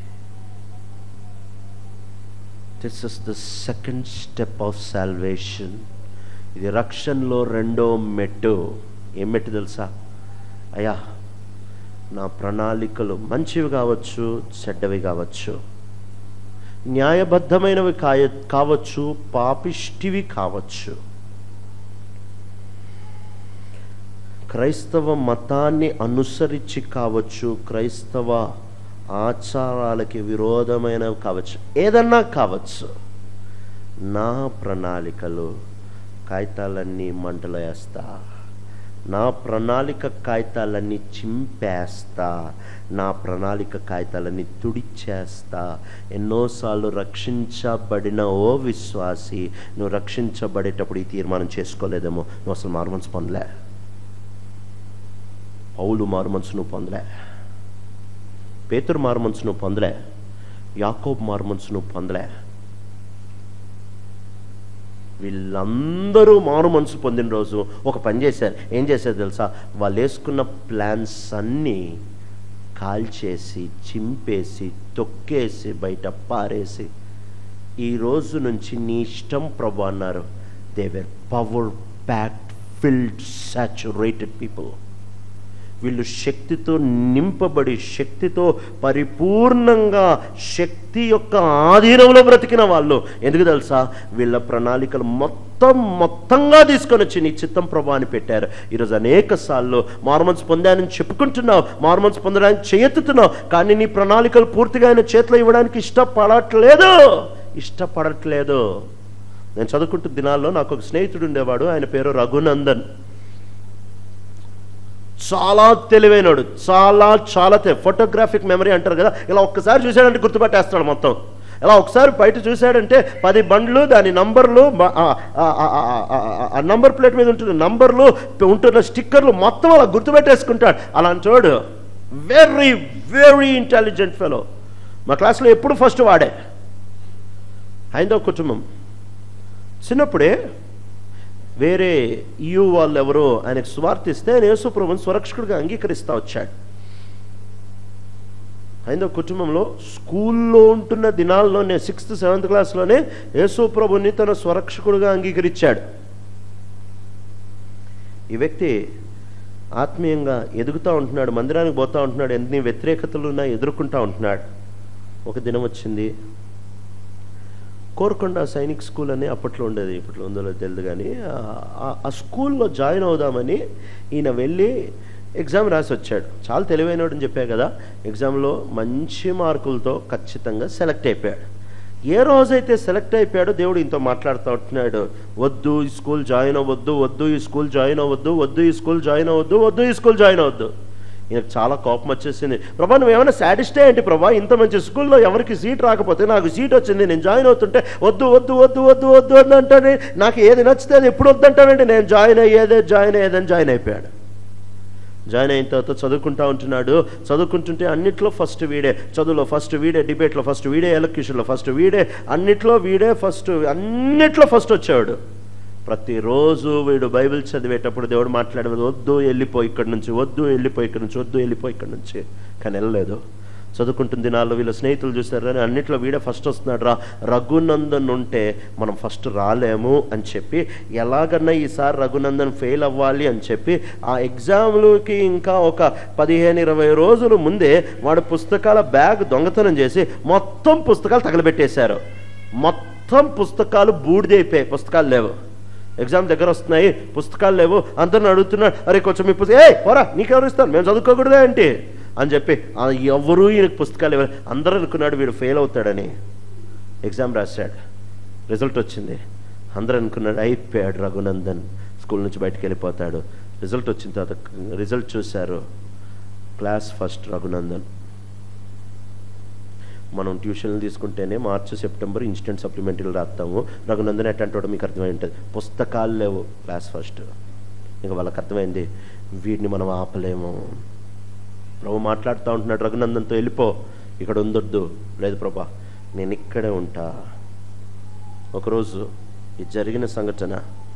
This is the second step of salvation. ఇది రక్షణలో రెండో మెట్టు. ఏం మెట్టు తెలుసా? అయ్యా, నా ప్రణాళికలు మంచివి కావచ్చు, చెడ్డవి కావచ్చు, న్యాయబద్ధమైనవి కావచ్చు, పాపిష్టివి కావచ్చు, క్రైస్తవ మతాన్ని అనుసరించి కావచ్చు, క్రైస్తవ ఆచారాలకి విరోధమైనవి కావచ్చు, ఏదన్నా కావచ్చు, నా ప్రణాళికలు కాగితాలన్నీ మంటలో వేస్తా, నా ప్రణాళిక కాగితాలన్నీ చింపేస్తా, నా ప్రణాళిక కాగితాలన్నీ తుడిచేస్తా. ఎన్నోసార్లు రక్షించబడిన ఓ విశ్వాసి, నువ్వు రక్షించబడేటప్పుడు ఈ తీర్మానం చేసుకోలేదేమో. నువ్వు అసలు మారుమనసు పొందలే. పౌలు మారుమనసు నువ్వు పొందలే, పేతురు మారుమనసు నువ్వు పొందలే, యాకోబు మారుమనసు నువ్వు పొందలే. వీళ్ళందరూ మారు మనసు పొందిన రోజు ఒక పని చేశారు. ఏం చేశారు తెలుసా? వాళ్ళు వేసుకున్న ప్లాన్స్ అన్నీ కాల్చేసి, చింపేసి, తొక్కేసి, బయట పారేసి, ఈ రోజు నుంచి నీ ఇష్టం ప్రభు అన్నారు. They were power packed, filled, saturated people. వీళ్ళు శక్తితో నింపబడి, శక్తితో పరిపూర్ణంగా శక్తి యొక్క ఆధీనంలో బ్రతికిన వాళ్ళు. ఎందుకు తెలుసా? వీళ్ళ ప్రణాళికలు మొత్తంగా తీసుకొని వచ్చి నీ చిత్తం ప్రభు అని పెట్టారు. ఈరోజు అనేక సార్లు మారుమనసు పొందానని చెప్పుకుంటున్నావు, మారుమనసు పొందడానికి చేయెత్తుతున్నావు, కానీ నీ ప్రణాళికలు పూర్తిగా ఆయన చేతిలో ఇవ్వడానికి ఇష్టపడట్లేదు. నేను చదువుకుంటున్న దినాల్లో నాకు ఒక స్నేహితుడు ఉండేవాడు. ఆయన పేరు రఘునందన్. చాలా తెలివైనడు, చాలా ఫోటోగ్రాఫిక్ మెమరీ అంటారు కదా. ఇలా ఒక్కసారి చూశాడంటే గుర్తుపట్టేస్తాడు మొత్తం. ఇలా ఒకసారి బయట చూశాడంటే 10 బండ్లు, దాని నంబర్లు, నంబర్ ప్లేట్ మీద ఉంటున్న నంబర్లు, ఉంటున్న స్టిక్కర్లు మొత్తం అలా గుర్తుపెట్టేసుకుంటాడు. అలాంటి చోడు వెరీ వెరీ ఇంటెలిజెంట్ ఫెలో. మా క్లాస్లో ఎప్పుడు ఫస్ట్ వాడే. హైందవ కుటుంబం. చిన్నప్పుడే వేరే వాళ్ళు ఎవరో ఆయనకు సువార్తిస్తే ఆయన యేసు ప్రభువుని స్వరక్షకుడిగా అంగీకరిస్తూ వచ్చాడు. హైందవ కుటుంబంలో స్కూల్లో ఉంటున్న దినాల్లోనే 6th 7th క్లాస్లోనే యేసు ప్రభువుని తన స్వరక్షకుడిగా అంగీకరించాడు. ఈ వ్యక్తి ఆత్మీయంగా ఎదుగుతూ ఉంటున్నాడు, మందిరానికి పోతూ ఉంటున్నాడు, ఎన్ని వ్యతిరేకతలు ఉన్నా ఎదుర్కొంటూ ఉంటున్నాడు. ఒక దినం వచ్చింది, కోరుకొండ సైనిక్ స్కూల్ అని అప్పట్లో ఉండేది, ఇప్పట్లో ఉందో తెలియదు కానీ, ఆ స్కూల్లో జాయిన్ అవుదామని ఈయన వెళ్ళి ఎగ్జామ్ రాసి వచ్చాడు. చాలా తెలివైనడు అని చెప్పా కదా. ఎగ్జామ్లో మంచి మార్కులతో ఖచ్చితంగా సెలెక్ట్ అయిపోయాడు. ఏ రోజైతే సెలెక్ట్ అయిపోయాడో దేవుడు ఇంతో మాట్లాడుతూ ఉంటున్నాడు, వద్దు ఈ స్కూల్ జాయిన్ అవ్వద్దు, వద్దు ఈ స్కూల్ జాయిన్ అవ్వద్దు, వద్దు ఈ స్కూల్ జాయిన్ అవ్వద్దు, వద్దు ఈ స్కూల్ జాయిన్ అవ్వద్దు. ఈయనకు చాలా కోపం వచ్చేసింది. ప్రభా నువ్వేమైనా సాటిస్ఫై ఏంటి ప్రభా, ఇంత మంచి స్కూల్లో ఎవరికి సీట్ రాకపోతే నాకు సీట్ వచ్చింది, నేను జాయిన్ అవుతుంటే వద్దు వద్దు వద్దు వద్దు వద్దు వద్దు అంటానే, నాకు ఏది నచ్చితే అది ఎప్పుడు వద్దంటానంటే నేను జాయిన్ అయ్యేదని జాయిన్ అయిపోయాడు. జాయిన్ అయిన తర్వాత చదువుకుంటూ ఉంటున్నాడు. చదువుకుంటుంటే అన్నిట్లో ఫస్ట్ వీడే, చదువులో ఫస్ట్ వీడే, డిబేట్లో ఫస్ట్ వీడే, ఎలక్యూషన్లో ఫస్ట్ వీడే, అన్నిట్లో ఫస్ట్ వచ్చాడు. ప్రతిరోజు వీడు బైబిల్ చదివేటప్పుడు దేవుడు మాట్లాడేది, వద్దు వెళ్ళిపో ఇక్కడి నుంచి, వద్దు వెళ్ళిపో ఇక్కడి నుంచి, వద్దు వెళ్ళిపో ఇక్కడి నుంచి. కానీ వెళ్ళలేదు. చదువుకుంటున్న దినాల్లో వీళ్ళ స్నేహితులు చూస్తారు, కానీ అన్నిట్లో వీడే ఫస్ట్ వస్తున్నాడు రా, రఘునందన్ ఉంటే మనం ఫస్ట్ రాలేము అని చెప్పి, ఎలాగన్నా ఈసారి రఘునందన్ ఫెయిల్ అవ్వాలి అని చెప్పి ఆ ఎగ్జామ్లకి ఇంకా ఒక 15-20 రోజుల ముందే వాడు పుస్తకాల బ్యాగ్ దొంగతనం చేసి మొత్తం పుస్తకాలు తగలబెట్టేశారు. మొత్తం పుస్తకాలు బూడిదైపోయాయి, పుస్తకాలు లేవు. ఎగ్జామ్ దగ్గర వస్తున్నాయి, పుస్తకాలు లేవు. అందరిని అడుగుతున్నాడు, అరే కొంచెం మీ పుస్తకం పోరా, నీకెవరు ఇస్తారు, మేము చదువుకోకూడదా ఏంటి అని చెప్పి ఎవరూ ఈయనకు పుస్తకాలు ఇవ్వరు. అందరూ అనుకున్నాడు వీడు ఫెయిల్ అవుతాడని. ఎగ్జామ్ రాశాడు, రిజల్ట్ వచ్చింది. అందరూ అనుకున్నాడు అయిపోయాడు రఘునందన్, స్కూల్ నుంచి బయటకు వెళ్ళిపోతాడు. రిజల్ట్ వచ్చిన తర్వాత రిజల్ట్ చూశారు, క్లాస్ ఫస్ట్ రఘునందన్. మనం ట్యూషన్లు తీసుకుంటేనే మార్చి సెప్టెంబర్ ఇన్స్టెంట్ సప్లిమెంటరీలు రాస్తాము. రఘునందన్ ఎట్టంటాడో మీకు అర్థమై ఉంటుంది. పుస్తకాలు లేవు, క్లాస్ ఫస్ట్. ఇంకా వాళ్ళకి అర్థమైంది వీడిని మనం ఆపలేము. ప్రభు మాట్లాడుతూ ఉంటున్నాడు రఘునందన్తో, వెళ్ళిపో, ఇక్కడ ఉండొద్దు. లేదు ప్రభా, నేను ఇక్కడే ఉంటా. ఒకరోజు ఈ జరిగిన సంఘటన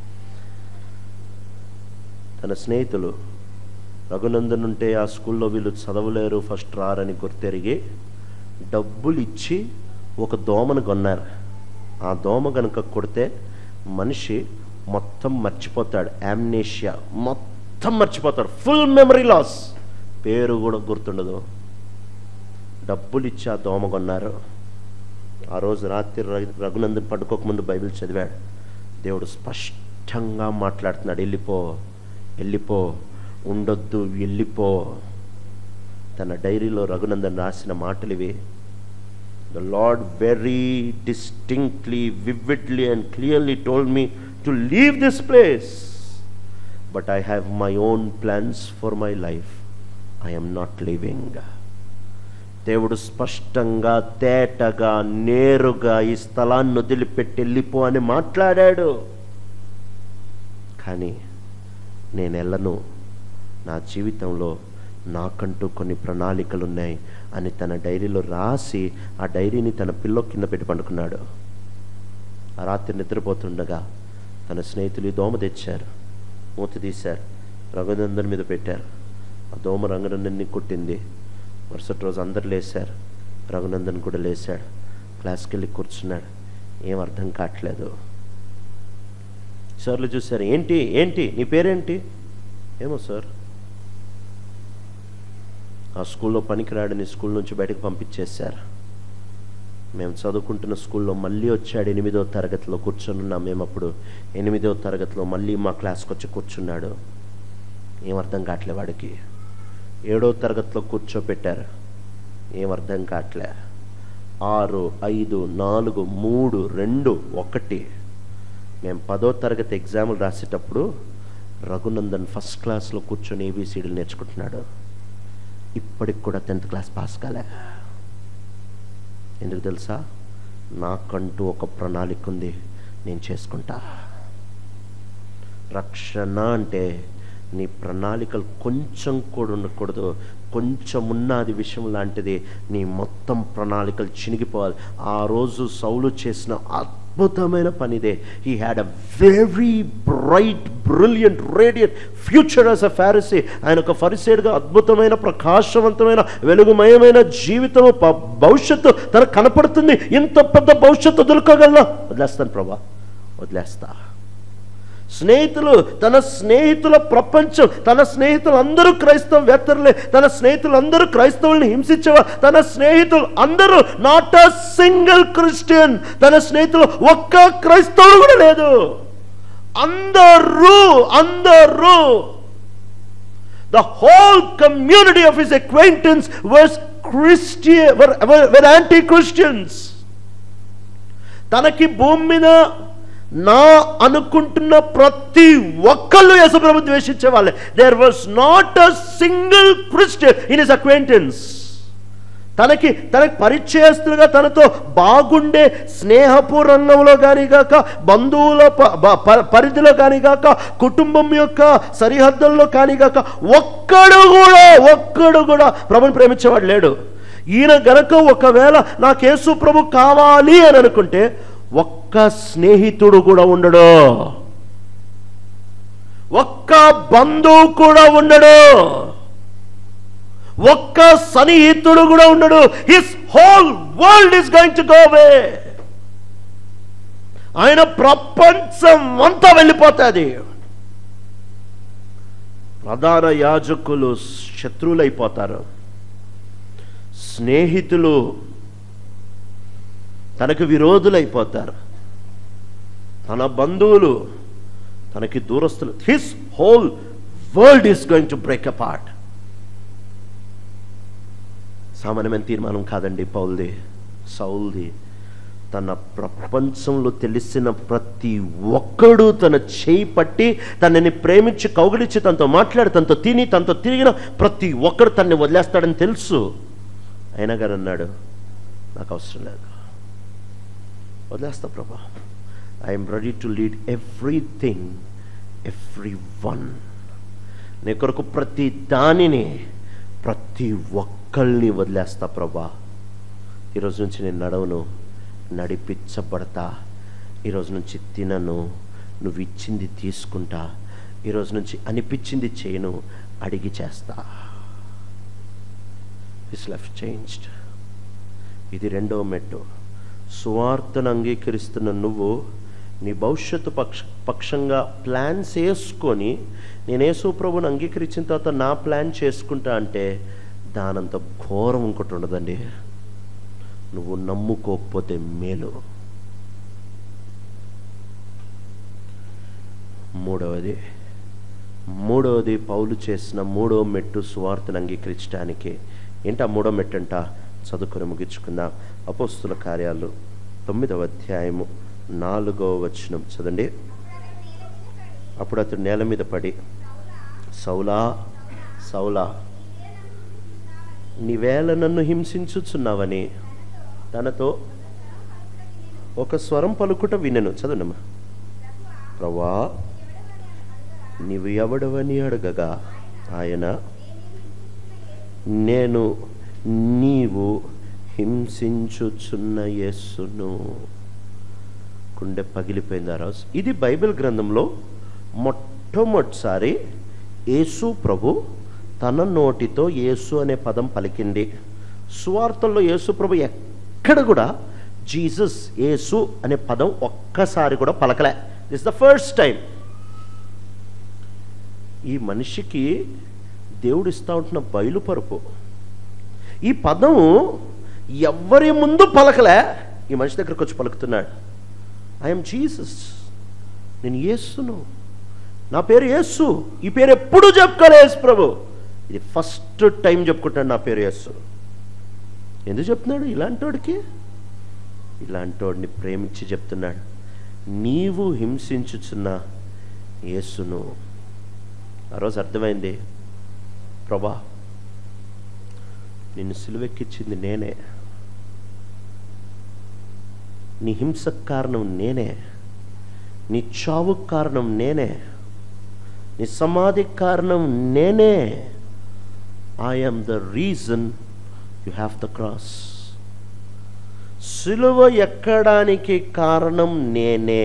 తన స్నేహితులు రఘునందన్ ఉంటే ఆ స్కూల్లో వీళ్ళు చదవలేరు, ఫస్ట్ రారని గుర్తెరిగి డబ్బులు ఇచ్చి ఒక దోమను కొన్నారు. ఆ దోమ కనుక కొడితే మనిషి మొత్తం మర్చిపోతాడు, యామ్నేషియా, మొత్తం మర్చిపోతాడు, ఫుల్ మెమరీ లాస్, పేరు కూడా గుర్తుండదు. డబ్బులు ఇచ్చి ఆ దోమ కొన్నారు. ఆ రోజు రాత్రి రఘునందన్ పడుకోకముందు బైబిల్ చదివాడు. దేవుడు స్పష్టంగా మాట్లాడుతున్నాడు, వెళ్ళిపో, వెళ్ళిపో, ఉండొద్దు, వెళ్ళిపో. తన డైరీలో రఘునందన్ రాసిన మాటలు ఇవి. The Lord very distinctly, vividly and clearly told me to leave this place, but I have my own plans for my life. I am not leaving. దేవుడు స్పష్టంగా, తేటగా, నేరుగా ఈ స్థలాన్ని వదిలిపెట్టి వెళ్ళిపో అని మాట్లాడాడు. కానీ నేను వెళ్ళను, నా జీవితంలో నాకంటూ కొన్ని ప్రణాళికలు ఉన్నాయి అని తన డైరీలో రాసి ఆ డైరీని తన పిల్లో కింద పెట్టి పండుకున్నాడు. ఆ రాత్రి నిద్రపోతుండగా తన స్నేహితులు దోమ తెచ్చారు, మూత తీశారు, రఘునందన్ మీద పెట్టారు. ఆ దోమ రఘునందన్ని కొట్టింది. మరుసటి రోజు అందరు లేచారు, రఘునందన్ కూడా లేచాడు. క్లాస్కి వెళ్ళి కూర్చున్నాడు. ఏం అర్థం కావట్లేదు. సార్లు చూశారు, ఏంటి ఏంటి నీ పేరేంటి? ఏమో సార్, ఆ స్కూల్లో పనికిరాడని స్కూల్ నుంచి బయటకు పంపించేశారు. మేము చదువుకుంటున్న స్కూల్లో మళ్ళీ వచ్చాడు. 8వ తరగతిలో కూర్చొనున్నాం మేము. అప్పుడు 8వ తరగతిలో మళ్ళీ మా క్లాస్కి వచ్చి కూర్చున్నాడు. ఏం అర్థం కావట్లే వాడికి. 7వ తరగతిలో కూర్చోపెట్టారు, ఏం అర్థం కావట్లే. 6, 5, 4, 3, 2, 1. మేము 10వ తరగతి ఎగ్జాములు రాసేటప్పుడు రఘునందన్ ఫస్ట్ క్లాస్లో కూర్చొని ABCDలు నేర్చుకుంటున్నాడు. ఇప్పటికి కూడా 10th క్లాస్ పాస్ కాలే. ఎందుకు తెలుసా? నాకంటూ ఒక ప్రణాళిక ఉంది, నేను చేసుకుంటా. రక్షణ అంటే నీ ప్రణాళికలు కొంచెం కూడా ఉండకూడదు. కొంచెం ఉన్నది విషయం లాంటిది, నీ మొత్తం ప్రణాళికలు చినిగిపోవాలి. ఆ రోజు సౌలు చేసిన అద్భుతమైన పనిదే. He had a very bright, brilliant, radiant future as a Pharisee. ఆయన ఒక ఫరిసేయుడుగా అద్భుతమైన, ప్రకాశవంతమైన, వెలుగుమయమైన జీవితం, భవిష్యత్తు తనకు కనపడుతుంది. ఇంత పెద్ద భవిష్యత్తు వదులుకోగలనా? వదిలేస్తాను ప్రభా, వదిలేస్తా. స్నేహితులు, తన స్నేహితుల ప్రపంచం, తన స్నేహితులు అందరూ క్రైస్తవేతరులే, తన స్నేహితులు అందరూ క్రైస్తవుల్ని హింసించేవా, తన స్నేహితులు అందరూ నాట్ అ సింగిల్ క్రిస్టియన్, తన స్నేహితులు ఒక్క క్రైస్తవుడు కూడా లేదు. అందరూ the whole community of his acquaintance was Christian, were anti-Christians. తనకి భూమి మీద నా అనుకుంటున్న ప్రతి ఒక్కళ్ళు యేసుప్రభుని ద్వేషించే వాళ్ళే. There was not a single Christian in his acquaintance. తనకి పరిచయస్తులుగా తనతో బాగుండే స్నేహపు రంగంలో కానీ గాక, బంధువుల పరిధిలో కానీ గాక, కుటుంబం యొక్క సరిహద్దుల్లో కానీ గాక ఒక్కడు కూడా ప్రభుని ప్రేమించేవాడు లేడు. ఈయన గనక ఒకవేళ నాకు యేసు ప్రభు కావాలి అని అనుకుంటే ఒక్క స్నేహితుడు కూడా ఉండడు. ఒక్క బంధువు కూడా ఉండడు, ఒక్క సన్నిహితుడు కూడా ఉండడు. His whole world is going to go away. ఆయన ప్రపంచం అంతా వెళ్ళిపోతుంది. ప్రధాన యాజకులు శత్రువులైపోతారు, స్నేహితులు తనకు విరోధులైపోతారు, తన బంధువులు తనకి దూరస్తులు. His whole world is going to break apart. సామాన్యమైన తీర్మానం కాదండి పౌల్ది, సౌల్ది. తన ప్రపంచంలో తెలిసిన ప్రతి ఒక్కడు తన చేయి పట్టి తనని ప్రేమించి కౌగిలించి తనతో మాట్లాడి తనతో తిని తనతో తిరిగిన ప్రతి ఒక్కడు తనని వదిలేస్తాడని తెలుసు. అయినా కానీ అన్నాడు, నాకు అవసరం లేదు, వదిలేస్తా ప్రభా. I'm ready to leave everything, every one. నీ కొరకు ప్రతి దానిని, ప్రతి ఒక్కళ్ళని వదిలేస్తా ప్రభా. ఈరోజు నుంచి నేను నడవను, నడిపించబడతా. ఈరోజు నుంచి తినను, నువ్వు ఇచ్చింది తీసుకుంటా. ఈరోజు నుంచి అనిపించింది చేయను, అడిగి చేస్తా. His life changed. ఇది రెండవ మెట్టు. సువార్తను అంగీకరిస్తున్న నువ్వు నీ భవిష్యత్తు పక్షంగా ప్లాన్స్ వేసుకొని, నేను యేసు ప్రభువుని అంగీకరించిన తర్వాత నా ప్లాన్ చేసుకుంటా అంటే దానంత ఘోరం ఇంకోటి ఉండదండి. నువ్వు నమ్ముకోకపోతే మేలు. మూడవది పౌలు చేసిన మూడవ మెట్టు సువార్తను అంగీకరించడానికి. ఏంటి ఆ మూడో మెట్టు అంట? చదువుకొని ముగించుకుందాం. అపోస్తుల కార్యాలు 9వ అధ్యాయము 4వ వచనం చదండి. అప్పుడు అతడు నేల మీద పడి, సౌలా సౌలా, నీవేళ నన్ను హింసించుచున్నావని తనతో ఒక స్వరం పలుకుట వినెను. చదవమ్మా. ప్రభువా, నీవు ఎవడవని అడగగా ఆయన, నేను నీవు హింసించుచున్న యేసును. గుండె పగిలిపోయింది ఆ రోజు. ఇది బైబిల్ గ్రంథంలో మొట్టమొదటిసారి యేసు ప్రభు తన నోటితో యేసు అనే పదం పలికింది. సువార్తల్లో యేసు ప్రభు ఎక్కడ కూడా జీసస్, యేసు అనే పదం ఒక్కసారి కూడా పలకలే. This the first time. ఈ మనిషికి దేవుడు ఇస్తా ఉంటున్న బయలుపరుపు. ఈ పదం ఎవరి ముందు పలకలే, ఈ మనిషి దగ్గరకు వచ్చి పలుకుతున్నాడు. ఐఎమ్ జీసస్, నేను యేసును, నా పేరు యేసు. ఈ పేరు ఎప్పుడు చెప్పుకోలే యేసు ప్రభు. ఇది ఫస్ట్ టైం చెప్పుకుంటాడు నా పేరు యేసు. ఎందుకు చెప్తున్నాడు? ఇలాంటోడిని ప్రేమించి చెప్తున్నాడు. నీవు హింసించుచున్న యేసును. ఆ రోజు అర్థమైంది, ప్రభా నిన్ను సిలువెక్కించింది నేనే, నీ హింసకు కారణం నేనే, నీ చావుకు కారణం నేనే, నీ సమాధికి కారణం నేనే. I am the reason you have the cross. సిలువ ఎక్కడానికి కారణం నేనే.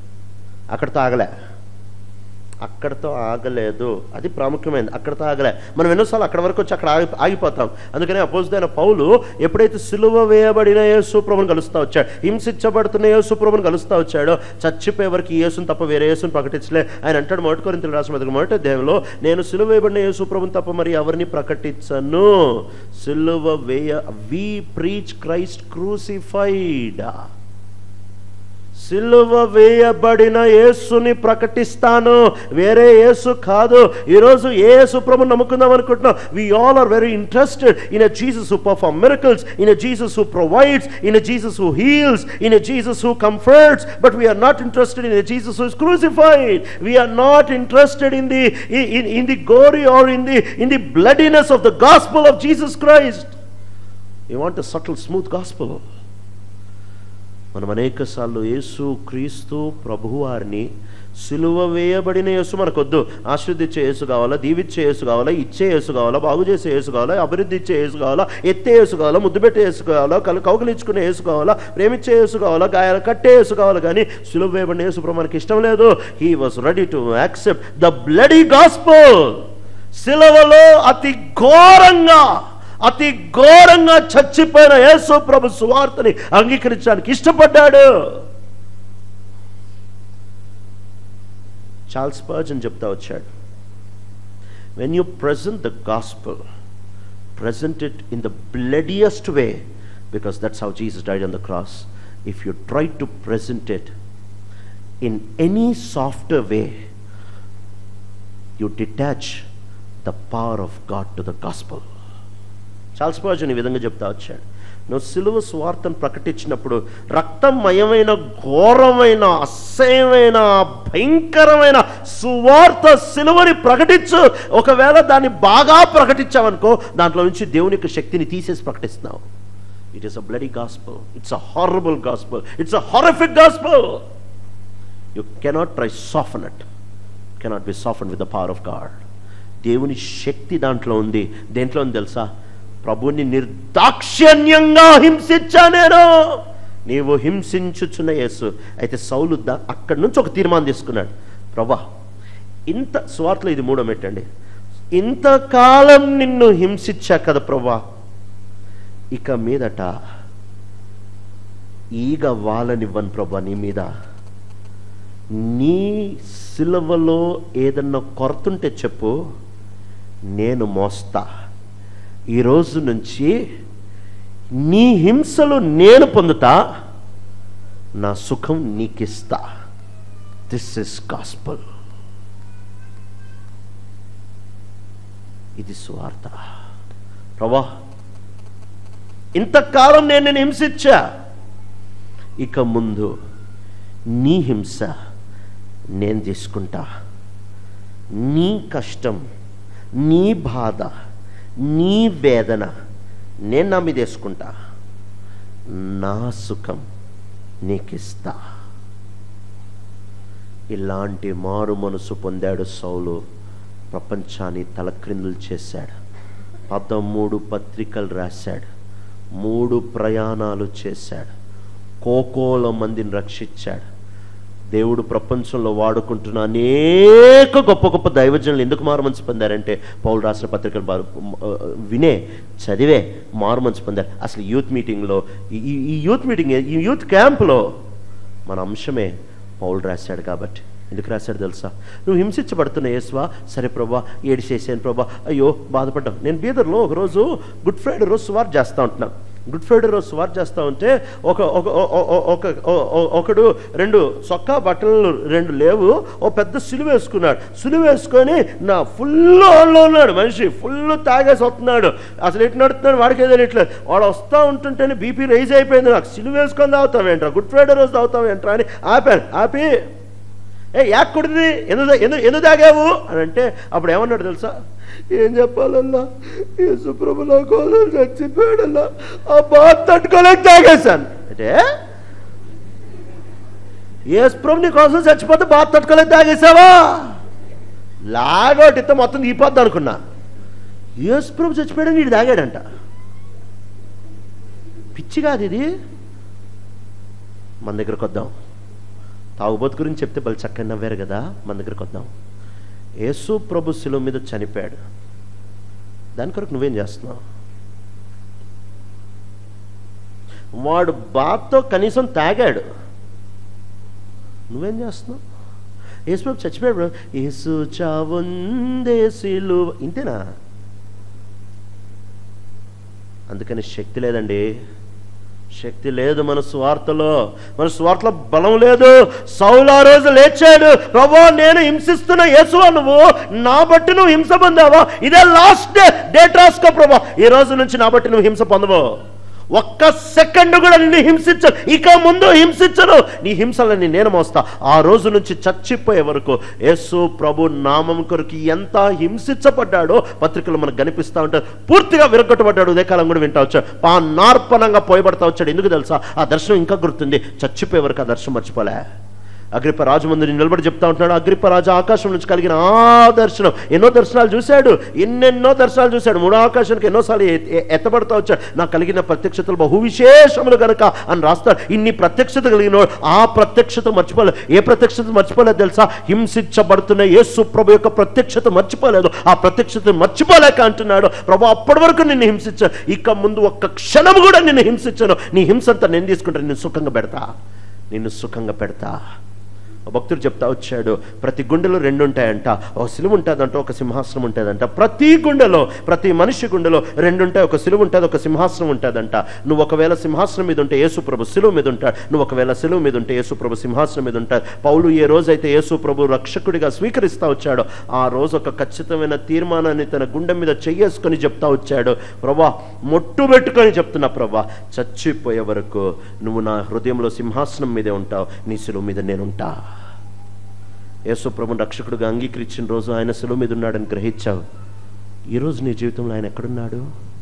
అక్కడితో ఆగలేదు. అది ప్రాముఖ్యమైనది. అక్కడితో ఆగలే. మనం ఎన్నోసార్లు అక్కడ వరకు వచ్చి అక్కడ ఆగిపోతాం. అందుకని అపోజిట్ పౌలు ఎప్పుడైతే సిలువ వేయబడిన యేసు ప్రభువుని కలుస్తా వచ్చాడు, హింసించబడుతున్న యేసు ప్రభువుని కలుస్తా వచ్చాడో, చచ్చిపోయే వరకు యేసుని తప్ప వేరే యేసుని ప్రకటించలే. ఆయన అంటాడు 1 కొరింథీయులకు రాసిన మొదటి అధ్యాయంలో, నేను సిలువ వేయబడిన యేసు ప్రభువుని తప్ప మరి ఎవరిని ప్రకటించను. సిలువ వి ప్రీచ్ క్రైస్ట్ క్రూసిఫైడ్. సిలువ వేయబడిన యేసుని ప్రకటిస్తాను, వేరే యేసు కాదు. ఈరోజు ఏ యేసు ప్రభువుని నమ్ముకుందాం అనుకుంటున్నాం? We all are very interested in a Jesus who performs miracles, in a Jesus who provides, in a Jesus who heals, in a Jesus who comforts, but we are not interested in a Jesus who is crucified. We are not interested in the glory or in the bloodiness of the gospel of Jesus Christ. We want a subtle, smooth gospel. మనం అనేకసార్లు యేసు క్రీస్తు ప్రభువారిని సిలువ వేయబడిన యేసు మనకొద్దు. ఆశీర్వదించే యేసు కావాలా, దీవిచ్చే యేసు కావాలా, ఇచ్చే యేసు కావాలా, బాగు చేసే యేసు కావాలా, అభివృద్ధి ఇచ్చే యేసు కావాలా, ఎత్తే యేసు కావాలా, ముద్దు పెట్టే యేసు కావాలా, కౌగిలించుకునే యేసు కావాలా, ప్రేమించే యేసు కావాలా, గాయాలు కట్టే యేసు కావాలా, కానీ సిలువ వేయబడిన యేసు ప్రభు మనకి ఇష్టం లేదు. He was ready to accept the bloody gospel. సిలువలో అతి ఘోరంగా చచ్చిపోయిన యేసు ప్రభు సువార్తని అంగీకరించడానికి ఇష్టపడ్డాడు. చార్ల్స్ స్పర్జన్ చెప్తా వచ్చాడు, when you present the gospel, present it in the bloodiest way, because that's how Jesus died on the cross. If you try to present it in any softer way, you detach the power of God to the gospel. Charles Spurgeon ఈ విధంగా చెప్తా వచ్చాడు, నువ్వు సిలువ సువార్తను ప్రకటించినప్పుడు రక్తమయమైన, ఘోరమైన, అసహ్యమైన, భయంకరమైన సువార్త సిలువని ప్రకటించు. ఒకవేళ దాన్ని బాగా ప్రకటించావనుకో, దాంట్లో నుంచి దేవుని యొక్క శక్తిని తీసేసి ప్రకటిస్తున్నావు. It is a bloody gospel, it's a horrible gospel, it's a horrific gospel. You cannot try soften it, cannot be soften with the power of God. దేవుని శక్తి దాంట్లో ఉంది. దేంట్లో ఉంది తెలుసా? ప్రభుని నిర్దాక్షిణ్యంగా హింసించా నేను. నీవు హింసించుచున్న యేసు. అయితే సౌలు అక్కడి నుంచి ఒక తీర్మానం తీసుకున్నాడు, ప్రభా ఇంత స్వార్థలో ఇది 3వ మెట్టండి, ఇంతకాలం నిన్ను హింసించా కదా ప్రభా, ఇక మీదట ఈగ వాలనివ్వను ప్రభా నీ మీద. నీ సిలువలో ఏదన్నా కొరతుంటే చెప్పు, నేను మోస్తా. ఈ రోజు నుంచి నీ హింసలు నేను పొందుతా, నా సుఖం నీకిస్తా. This is gospel. ఇది సువార్త. ప్రభా ఇంతకాలం నేను నిన్ను హింసించా, ఇక ముందు నీ హింస నేను తీసుకుంటా. నీ కష్టం, నీ బాధ, నీ వేదన నేను నా మీద వేసుకుంటా, నా సుఖం నీకిస్తా. ఇలాంటి మారు మనసు పొందాడు సౌలు. ప్రపంచాన్ని తలక్రిందులు చేశాడు. 13 పత్రికలు రాశాడు, 3 ప్రయాణాలు చేశాడు, కోకోల మందిని రక్షించాడు. దేవుడు ప్రపంచంలో వాడుకుంటున్న అనేక గొప్ప గొప్ప దైవజనులు ఎందుకు మారుమనసు పొందారంటే, పౌలు రాసిన పత్రికలు వినే చదివే మారుమనసు పొందారు. అసలు యూత్ మీటింగ్లో, ఈ యూత్ క్యాంప్లో మన అంశమే పౌలు రాశాడు. కాబట్టి ఎందుకు రాశాడు తెలుసా? నువ్వు హింసించబడుతున్న యేసువా, సరే ప్రభా ఏడిసేసాను ప్రభా, అయ్యో బాధపడ్డాం. నేను బీదర్లో ఒకరోజు గుడ్ ఫ్రైడే రోజు సువార్త చేస్తూ ఉంటున్నాను. గుడ్ ఫ్రైడే రోజు సువార్త చేస్తూ ఉంటే ఒకడు 2 చొక్కా బట్టలు 2 లేవు, ఓ పెద్ద సిలువ వేసుకున్నాడు. సిలువ వేసుకొని నా ఫుల్ ఆన్లో ఉన్నాడు. మనిషి ఫుల్ తాగేసి వస్తున్నాడు. అసలు ఎటు నడుతున్నాడు వాడికి ఏదో ఇట్లేదు. వాడు వస్తూ ఉంటుంటేనే బీపీ రైజ్ అయిపోయింది. నాకు సిలువ వేసుకొని తాగుతావేంట్రా, గుడ్ ఫ్రైడే రోజు తాగుతావేంట్రా అని ఆపాను. ఆపి యాక్కుడిది ఎందుకు తాగావు అని అంటే, అప్పుడు ఏమన్నాడు తెలుసా? ఏం చెప్పాలన్నా, యేసుప్రభు నా కోసం చచ్చిపోయాడల్లా, ఆ బాధ తట్టుకోలేక తాగేశాను అంటే, యేసుప్రభు నీ కోసం చచ్చిపోతే బాధ తట్టుకోలేక తాగేశావా? లాగోటితో మొత్తం తీపోద్ది అనుకున్నా. యేసుప్రభు చచ్చిపోయాడని వీడు తాగాడంట. పిచ్చి కాదు ఇది. మన దగ్గరకు వద్దాం. తాగుబోతు గురించి చెప్తే బలి చక్కగా నవ్వారు కదా. మన దగ్గరకు వద్దాం. యేసు ప్రభు శిలువ మీద చనిపోయాడు. దాని కొరకు నువ్వేం చేస్తున్నావు? వాడు బాధతో కనీసం తాగాడు, నువ్వేం చేస్తున్నావు? యేసు ప్రభు చచ్చిపోయాడు. యేసు చావుందే సిలువ, ఇంతేనా? అందుకని శక్తి లేదండి, శక్తి లేదు మన స్వార్థలో. మన స్వార్థలో బలం లేదు. సౌలు ఆ రోజు లేచాడు, ప్రభా నేను హింసిస్తున్న యేసువా, నువ్వు నా బట్టి నువ్వు హింస పొందావా? ఇదే లాస్ట్ డేట్ రాసుకో ప్రభా, ఈ రోజు నుంచి నా బట్టి నువ్వు హింస పొందవు. ఒక్క సెకండ్ కూడా నిన్ను హింసించను, ఇక ముందు హింసించను, నీ హింసలని నేను మోస్తా. ఆ రోజు నుంచి చచ్చిపోయే వరకు యేసు ప్రభు నామం కొరకు ఎంత హింసించబడ్డాడో పత్రికలు మనకు కనిపిస్తూ ఉంటారు. పూర్తిగా విరగొట్టబడ్డాడు. ఉదయకాలం కూడా వింటా వచ్చాడు. నార్పణంగా పోయబడతా వచ్చాడు. ఎందుకు తెలుసా? ఆ దర్శనం ఇంకా గుర్తుంది. చచ్చిపోయే వరకు ఆ దర్శనం మర్చిపోలే. అగ్రిప్ప రాజు ముందు నిలబడి చెప్తా ఉంటున్నాడు. అగ్రిప్ప రాజు ఆకాశం నుంచి కలిగిన ఆ దర్శనం, ఎన్నో దర్శనాలు చూశాడు, ఎన్నెన్నో దర్శనాలు చూశాడు. మూడో ఆకాశానికి ఎన్నోసార్లు ఎత్తబడతా వచ్చాడు. నాకు కలిగిన ప్రత్యక్షతలు బహు విశేషములు గనక అని రాస్తాడు. ఇన్ని ప్రత్యక్షత కలిగిన ఆ ప్రత్యక్షత మర్చిపోలేదు. ఏ ప్రత్యక్షత మర్చిపోలేదు తెలుసా? హింసించబడుతున్న యేసు ప్రభు యొక్క ప్రత్యక్షత మర్చిపోలేదు. ఆ ప్రత్యక్షత మర్చిపోలేక అంటున్నాడు, ప్రభు అప్పటి వరకు నిన్ను హింసించాను, ఇక ముందు ఒక్క క్షణం కూడా నిన్ను హింసించాను, నీ హింసంతా నేను తీసుకుంటాను, నిన్ను సుఖంగా పెడతా, నిన్ను సుఖంగా పెడతా. భక్తుడు చెప్తా వచ్చాడు, ప్రతి గుండెలో రెండు ఉంటాయంట, ఒక సిలువ ఉంటుందంట, ఒక సింహాసనం ఉంటుందంట. ప్రతి గుండెలో, ప్రతి మనిషి గుండెలో రెండు ఉంటాయి, ఒక సిలువ ఉంటుంది, ఒక సింహాసనం ఉంటుందంట. నువ్వు ఒకవేళ సింహాసనం మీద ఉంటే యేసు ప్రభు సిలువ మీద ఉంటాడు, నువ్వు ఒకవేళ సిలువ మీద ఉంటే యేసు ప్రభు సింహాసనం మీద ఉంటాడు. పౌలు ఏ రోజైతే యేసు ప్రభు రక్షకుడిగా స్వీకరిస్తా వచ్చాడో ఆ రోజు ఒక ఖచ్చితమైన తీర్మానాన్ని తన గుండె మీద చెయ్యేసుకొని చెప్తా వచ్చాడు, ప్రభా మొట్టు పెట్టుకొని చెప్తున్నా, ప్రభా చచ్చిపోయే వరకు నువ్వు నా హృదయంలో సింహాసనం మీదే ఉంటావు, నీ సిలువ మీద నేనుంటా. యేసు ప్రభుని రక్షకుడిగా అంగీకరించిన రోజు ఆయన సిలువ మీద ఉన్నాడని గ్రహించావు. ఈరోజు నీ జీవితంలో ఆయన ఎక్కడున్నాడు?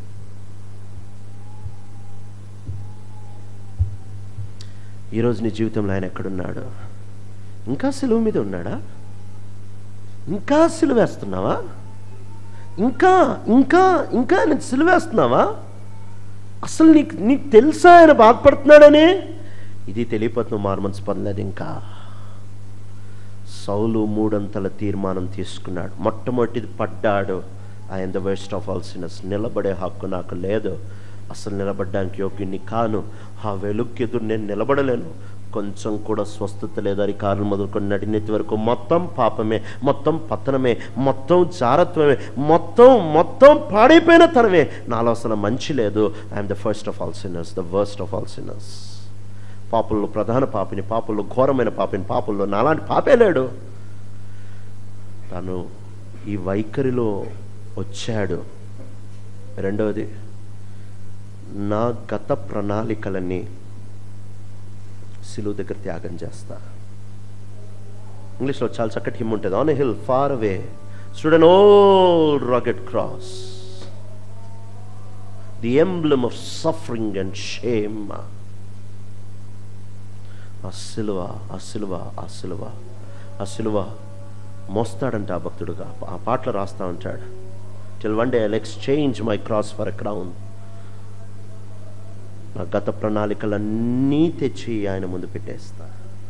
ఈరోజు నీ జీవితంలో ఆయన ఎక్కడున్నాడు? ఇంకా సిలువ మీద ఉన్నాడా? ఇంకా సిలువ వేస్తున్నావా? ఇంకా ఇంకా ఇంకా ఆయన సిలువ వేస్తున్నావా? అసలు నీకు తెలుసా ఆయన బాధపడుతున్నాడని? ఇది తెలియపోతున్నావు, మారుమనసు పొందలేదు. ఇంకా సౌలు మూడంతల తీర్మానం తీసుకున్నాడు. మొట్టమొదటిది పడ్డాడు. I'm the worst of all sinners. నిలబడే హక్కు నాకు లేదు, అసలు నిలబడడానికి యోగ్యుని కాను, ఆ వెలుక్కి ఎదురు నేను నిలబడలేను, కొంచెం కూడా స్వస్థత లేదు. అది కారణం మొదలుకొని నడినెత్తి వరకు మొత్తం పాపమే, మొత్తం పతనమే, మొత్తం జారత్వమే, మొత్తం పాడైపోయిన తనమే. నాలో అసలు మంచి లేదు. I'm the first of all sinners, the worst of all sinners. పాపుల్లో ప్రధాన పాపిని, పాపుల్లో ఘోరమైన పాపిని, పాపుల్లో నాలాంటి పాపే లేడు. తను ఈ వైఖరిలో వచ్చాడు. రెండవది, నా గత ప్రణాళికలన్నీ సిలువ దగ్గర త్యాగం చేస్తా. ఇంగ్లీష్లో చాలా చక్కటి హిమ్ ఉంటుంది, on a hill far away stood an old rugged cross, the emblem of suffering and shame. ఆ సిలువ మోస్తాడంట ఆ భక్తుడుగా. ఆ పాటలు రాస్తా ఉంటాడు, till one day I'll exchange my cross for a crown. నా గత ప్రణాళికలన్నీ తెచ్చి ఆయన ముందు పెట్టేస్తా.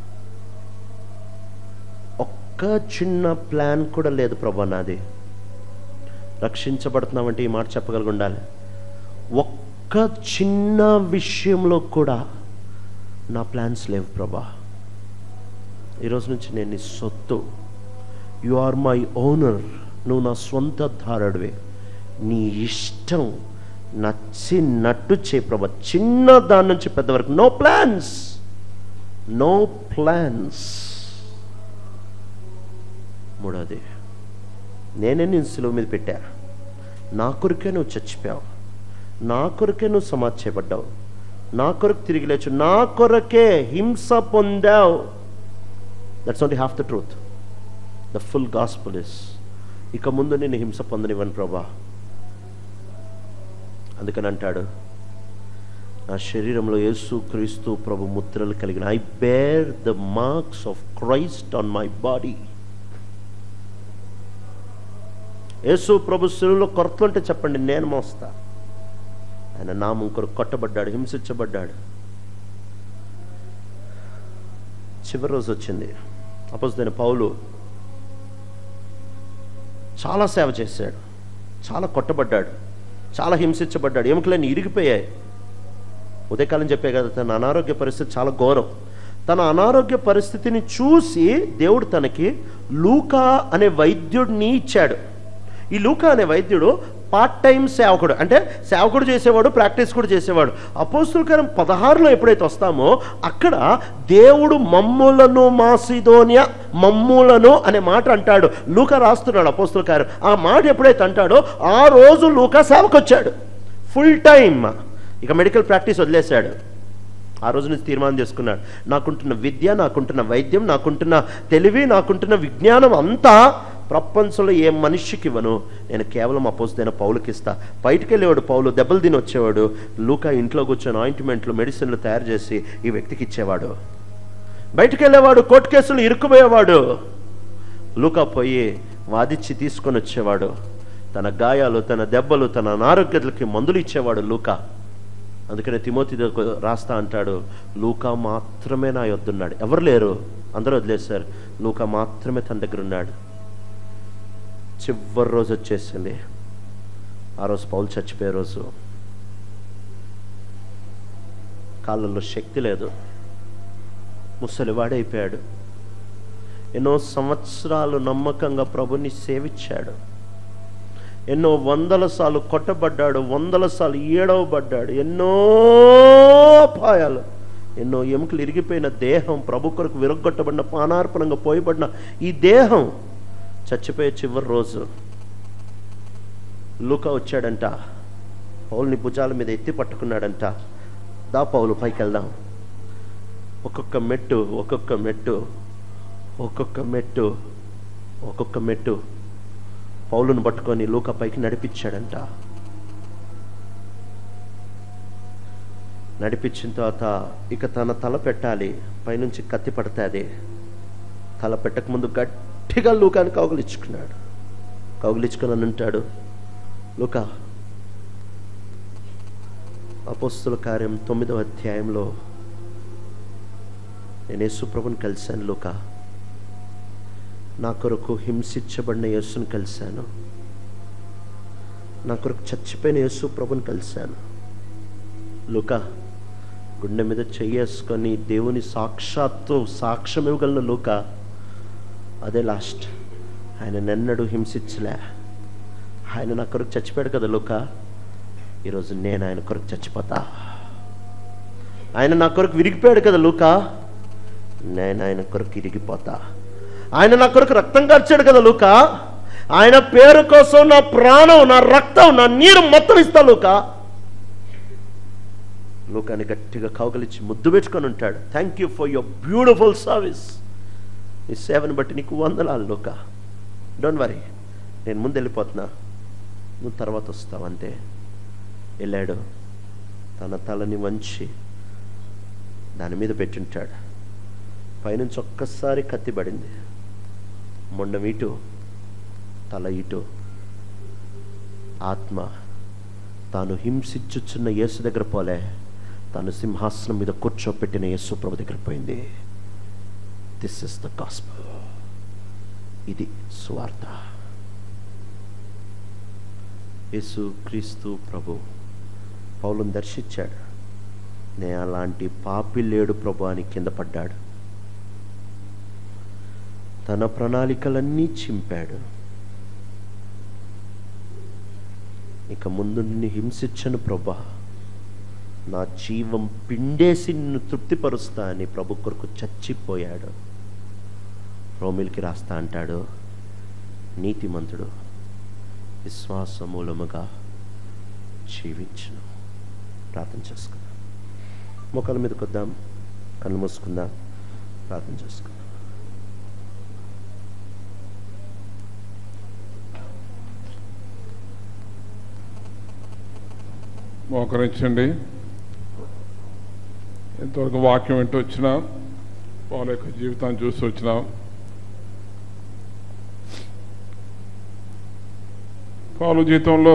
ఒక్క చిన్న ప్లాన్ కూడా లేదు ప్రభా నాది. రక్షించబడుతున్నామంటే ఈ మాట చెప్పగలిగి ఉండాలి. ఒక్క చిన్న విషయంలో కూడా నా ప్లాన్స్ లేవు ప్రభా. ఈరోజు నుంచి నేను నీ సొత్తు, యు ఆర్ మై ఓనర్, నువ్వు నా సొంత ధారుడివే, నీ ఇష్టం నచ్చినట్టు చే ప్రభా. చిన్న దాని నుంచి పెద్ద వరకు నో ప్లాన్స్, నో ప్లాన్స్. మూడోది, నేనే నేను సిలువ మీద పెట్టా, నా కొరకే నువ్వు చచ్చిపోయావు, నా కొరకే నువ్వు సమాధి చేయబడ్డావు, నా కొరకు తిరిగి లేచు, నా కొరకే హింస పొందావు. That's only half the truth. The full gospel is, ఇక ముందు నేను హింస పొందనివ్వను ప్రభా. అందుకని అంటాడు, నా శరీరంలో యేసు క్రీస్తు ప్రభు ముద్రలు కలిగిన, I bear the marks of Christ on my body. యేసు ప్రభు శిలువలో కొరతలు అంటే చెప్పండి, నేను మోస్తా. ఆయన నామం కొరకు కొట్టబడ్డాడు, హింసించబడ్డాడు. చివరి రోజు వచ్చింది. అపోస్తలుడైన పౌలు చాలా సేవ చేశాడు, చాలా కొట్టబడ్డాడు, చాలా హింసించబడ్డాడు, ఎముకలన్నీ ఇరిగిపోయాయి. ఉదయకాలం చెప్పే కదా, తన అనారోగ్య పరిస్థితి చాలా ఘోరం. తన అనారోగ్య పరిస్థితిని చూసి దేవుడు తనకి లూకా అనే వైద్యుడిని ఇచ్చాడు. ఈ లూకా అనే వైద్యుడు పార్ట్ టైం సేవకుడు, అంటే సేవకుడు చేసేవాడు, ప్రాక్టీస్ కూడా చేసేవాడు. అపోస్తలుల కార్యం 16లో ఎప్పుడైతే వస్తామో అక్కడ దేవుడు మమ్ములను, మాసిదోనియా మమ్ములను అనే మాట అంటాడు. లూకా రాస్తున్నాడు అపోస్తలుల కార్యం. ఆ మాట ఎప్పుడైతే అంటాడో ఆ రోజు లూకా సేవకు వచ్చాడు. ఫుల్ టైం ఇక మెడికల్ ప్రాక్టీస్ వదిలేశాడు. ఆ రోజు నుంచి తీర్మానం చేసుకున్నాడు, నాకుంటున్న విద్య, నాకుంటున్న వైద్యం, నాకుంటున్న తెలివి, నాకుంటున్న విజ్ఞానం అంతా ప్రపంచంలో ఏ మనిషికి ఇవ్వను, నేను కేవలం అపోస్తలుడైన పౌలుకి ఇస్తా. బయటికి వెళ్ళేవాడు పౌలు, దెబ్బలు తిని వచ్చేవాడు. లూకా ఇంట్లో కూర్చొని ఆయింట్మెంట్లు, మెడిసిన్లు తయారు చేసి ఈ వ్యక్తికి ఇచ్చేవాడు. బయటికి వెళ్ళేవాడు, కోర్టు కేసులు ఇరుక్కుపోయేవాడు. లూకా పోయి వాదిచ్చి తీసుకొని వచ్చేవాడు. తన గాయాలు, తన దెబ్బలు, తన అనారోగ్యాలకి మందులు ఇచ్చేవాడు లూకా. అందుకనే తిమోతి రాస్తా అంటాడు, లూకా మాత్రమే నా యొద్దున్నాడు, ఎవరు లేరు, అందరూ వదిలేశారు, లూకా మాత్రమే తన దగ్గర ఉన్నాడు. చివరి రోజు వచ్చేసింది. ఆ రోజు పౌలు చచ్చిపోయే రోజు. కాళ్ళల్లో శక్తి లేదు, ముసలివాడైపోయాడు. ఎన్నో సంవత్సరాలు నమ్మకంగా ప్రభుని సేవించాడు. ఎన్నో 100 సార్లు కొట్టబడ్డాడు, 100 సార్లు ఏడవబడ్డాడు. ఎన్నో అపాయాలు, ఎన్నో ఎముకలు ఇరిగిపోయిన దేహం, ప్రభు కొరకు విరగొట్టబడిన, పానార్పణంగా పోయబడిన ఈ దేహం చచ్చిపోయే చివరి రోజు లూకా వచ్చాడంట. పౌలుని భుజాల మీద ఎత్తి పట్టుకున్నాడంట. దా పౌలు పైకి వెళ్దాం. ఒక్కొక్క మెట్టు, ఒక్కొక్క మెట్టు, ఒక్కొక్క మెట్టు, ఒక్కొక్క మెట్టు పౌలును పట్టుకొని లూకా పైకి నడిపించాడంట. నడిపించిన తర్వాత ఇక తన తల పెట్టాలి, పైనుంచి కత్తి పడుతుంది. తల పెట్టకముందు గట్టిగా లూకాని కౌగిలించుకున్నాడు. కౌగిలించుకొని అని అంటాడు, లూకా, అపోస్తలుల కార్యం 9వ అధ్యాయంలో నేను యేసు ప్రభుని కలిశాను లూకా. నా కొరకు హింసించబడిన యేసుని కలిశాను, నా కొరకు చచ్చిపోయిన యేసు ప్రభుని కలిశాను. లూకా, గుండె మీద చెయ్యేసుకొని దేవుని సాక్ష్యం ఇవ్వగలను లూకా. అదే లాస్ట్. ఆయన నన్నడు హింసించలే, ఆయన నా కొరకు చచ్చిపోయాడు కదా లూకా. ఈరోజు నేను ఆయన కొరకు చచ్చిపోతా. ఆయన నా కొరకు విరిగిపోయాడు కదా లూకా, నేను ఆయన కొరకు ఇరిగిపోతా. ఆయన నా కొరకు రక్తం కార్చాడు కదా లూకా, ఆయన పేరు కోసం నా ప్రాణం, నా రక్తం, నా నీరు మొత్తం ఇస్తా లూకా. లూకాని గట్టిగా కౌగలించి ముద్దు పెట్టుకొని ఉంటాడు. Thank you for your beautiful service. నీ సేవను బట్టి నీకు వందనాలు లూకా. డోంట్ వరీ, నేను ముందు వెళ్ళిపోతున్నా, నువ్వు తర్వాత వస్తావు అంతే. వెళ్ళాడు. తన తలని వంచి దాని మీద పెట్టుంటాడు. పైనుంచి ఒక్కసారి కత్తి పడింది. మొండం ఇటు, తల ఇటు. ఆత్మ తాను హింసించుచున్న యేసు దగ్గర పోలే, తాను సింహాసనం మీద కూర్చోపెట్టిన యేసు ప్రభు దగ్గర పోయింది. This is the gospel. ఇది సువార్త. యేసు క్రీస్తు ప్రభు పౌలుని దర్శించాడు. నే అలాంటి పాపి లేడు ప్రభు అని కింద పడ్డాడు. తన ప్రణాళికలన్నీ చింపాడు. ఇక ముందు నిన్ను హింసించను ప్రభా, నా జీవం పిండేసి నిన్ను తృప్తిపరుస్తా అని ప్రభు కొరకు చచ్చిపోయాడు. రోమిల్కి రాస్తా అంటాడు, నీతిమంతుడు విశ్వాస మూలముగా జీవించును. ప్రార్థన చేసుకుందాం. మోకాల మీదకి వద్దాం, కళ్ళు మూసుకుందాం, ప్రార్థన చేసుకుందాం. మోకరించండి. ఇంతవరకు వాక్యం వింటూ వచ్చినాం, వాళ్ళ యొక్క జీవితాన్ని చూసి వచ్చినాం. పౌలు జీవితంలో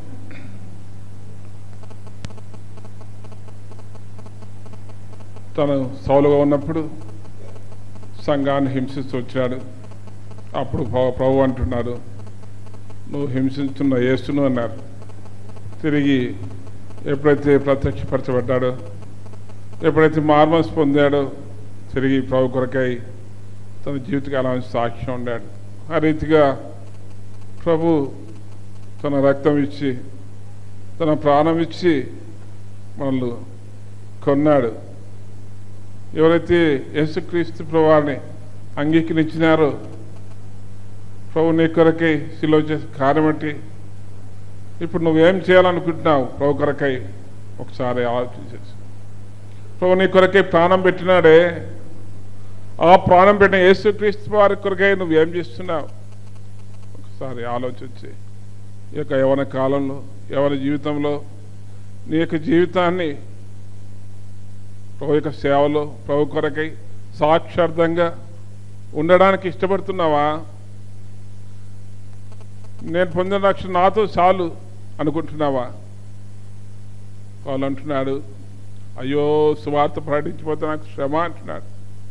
తను సౌలుగా ఉన్నప్పుడు సంఘాన్ని హింసిస్తూ వచ్చాడు. అప్పుడు ప్రభు అంటున్నాడు, నువ్వు హింసిస్తున్న యేసును అన్నారు. తిరిగి ఎప్పుడైతే ప్రత్యక్షపరచబడ్డాడో, ఎప్పుడైతే మార్మన్స్ పొందాడో, తిరిగి ప్రభు కొరకై తన జీవితకాలానికి సాక్ష్యం ఉండాడు. ఆ రీతిగా ప్రభు తన రక్తం ఇచ్చి, తన ప్రాణం ఇచ్చి మనల్ని కొన్నాడు. ఎవరైతే యేసుక్రీస్తు ప్రభువాన్ని అంగీకరించినారో, ప్రభు నీ కొరకై శిలువ చేసే కార్యం ఏంటి? ఇప్పుడు నువ్వేం చేయాలనుకుంటున్నావు? ప్రభు కొరకై ఒకసారి ఆలోచించేసి ప్రభు నీ కొరకే ప్రాణం పెట్టినాడే, ఆ ప్రాణం పెట్టిన యేసుక్రీస్తు వారి కొరకే నువ్వేం చేస్తున్నావు ఒకసారి ఆలోచించి ఈ యొక్క యవన కాలంలో యవన జీవితంలో నీ యొక్క జీవితాన్ని ప్రభు యొక్క సేవలో ప్రభు కొరకై సాక్షార్థంగా ఉండడానికి ఇష్టపడుతున్నావా? నేను పొందిన రక్షణ నాతో చాలు అనుకుంటున్నావా? వాళ్ళు అంటున్నాడు, అయ్యో సువార్త ప్రకటించిపోతే నాకు శ్రమ అంటున్నాడు.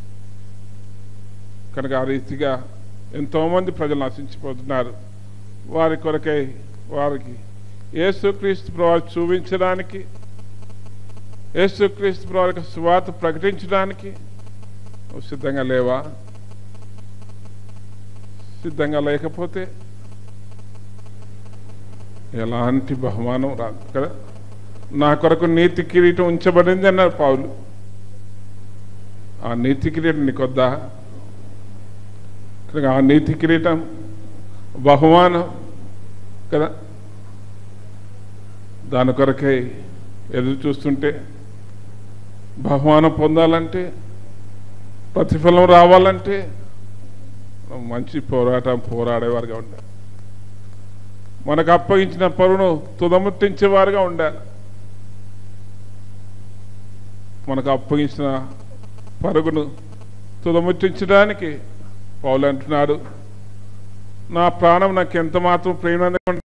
కనుక ఆ రీతిగా ఎంతోమంది ప్రజలు నశించిపోతున్నారు. వారి కొరకై వారికి యేసుక్రీస్తు ప్రభువు చూపించడానికి, యేసుక్రీస్తు ప్రభువు సువార్త ప్రకటించడానికి నువ్వు సిద్ధంగా లేవా? సిద్ధంగా లేకపోతే ఎలాంటి బహుమానం రాదు కదా. నా కొరకు నీతి కిరీటం ఉంచబడింది అన్నారు పౌలు. ఆ నీతి కిరీటం నీకొద్దా? ఆ నీతి కిరీటం బహుమానం కదా, దాని కొరకై ఎదురు చూస్తుంటే బహుమానం పొందాలంటే, ప్రతిఫలం రావాలంటే మంచి పోరాడేవారుగా ఉండాలి. మనకు అప్పగించిన పరును తుదముట్టించేవారుగా ఉండాలి. మనకు అప్పగించిన పరుగును తుదముట్టించడానికి పౌలు అంటున్నాడు, నా ప్రాణం నాకు ఎంత మాత్రం ప్రేమ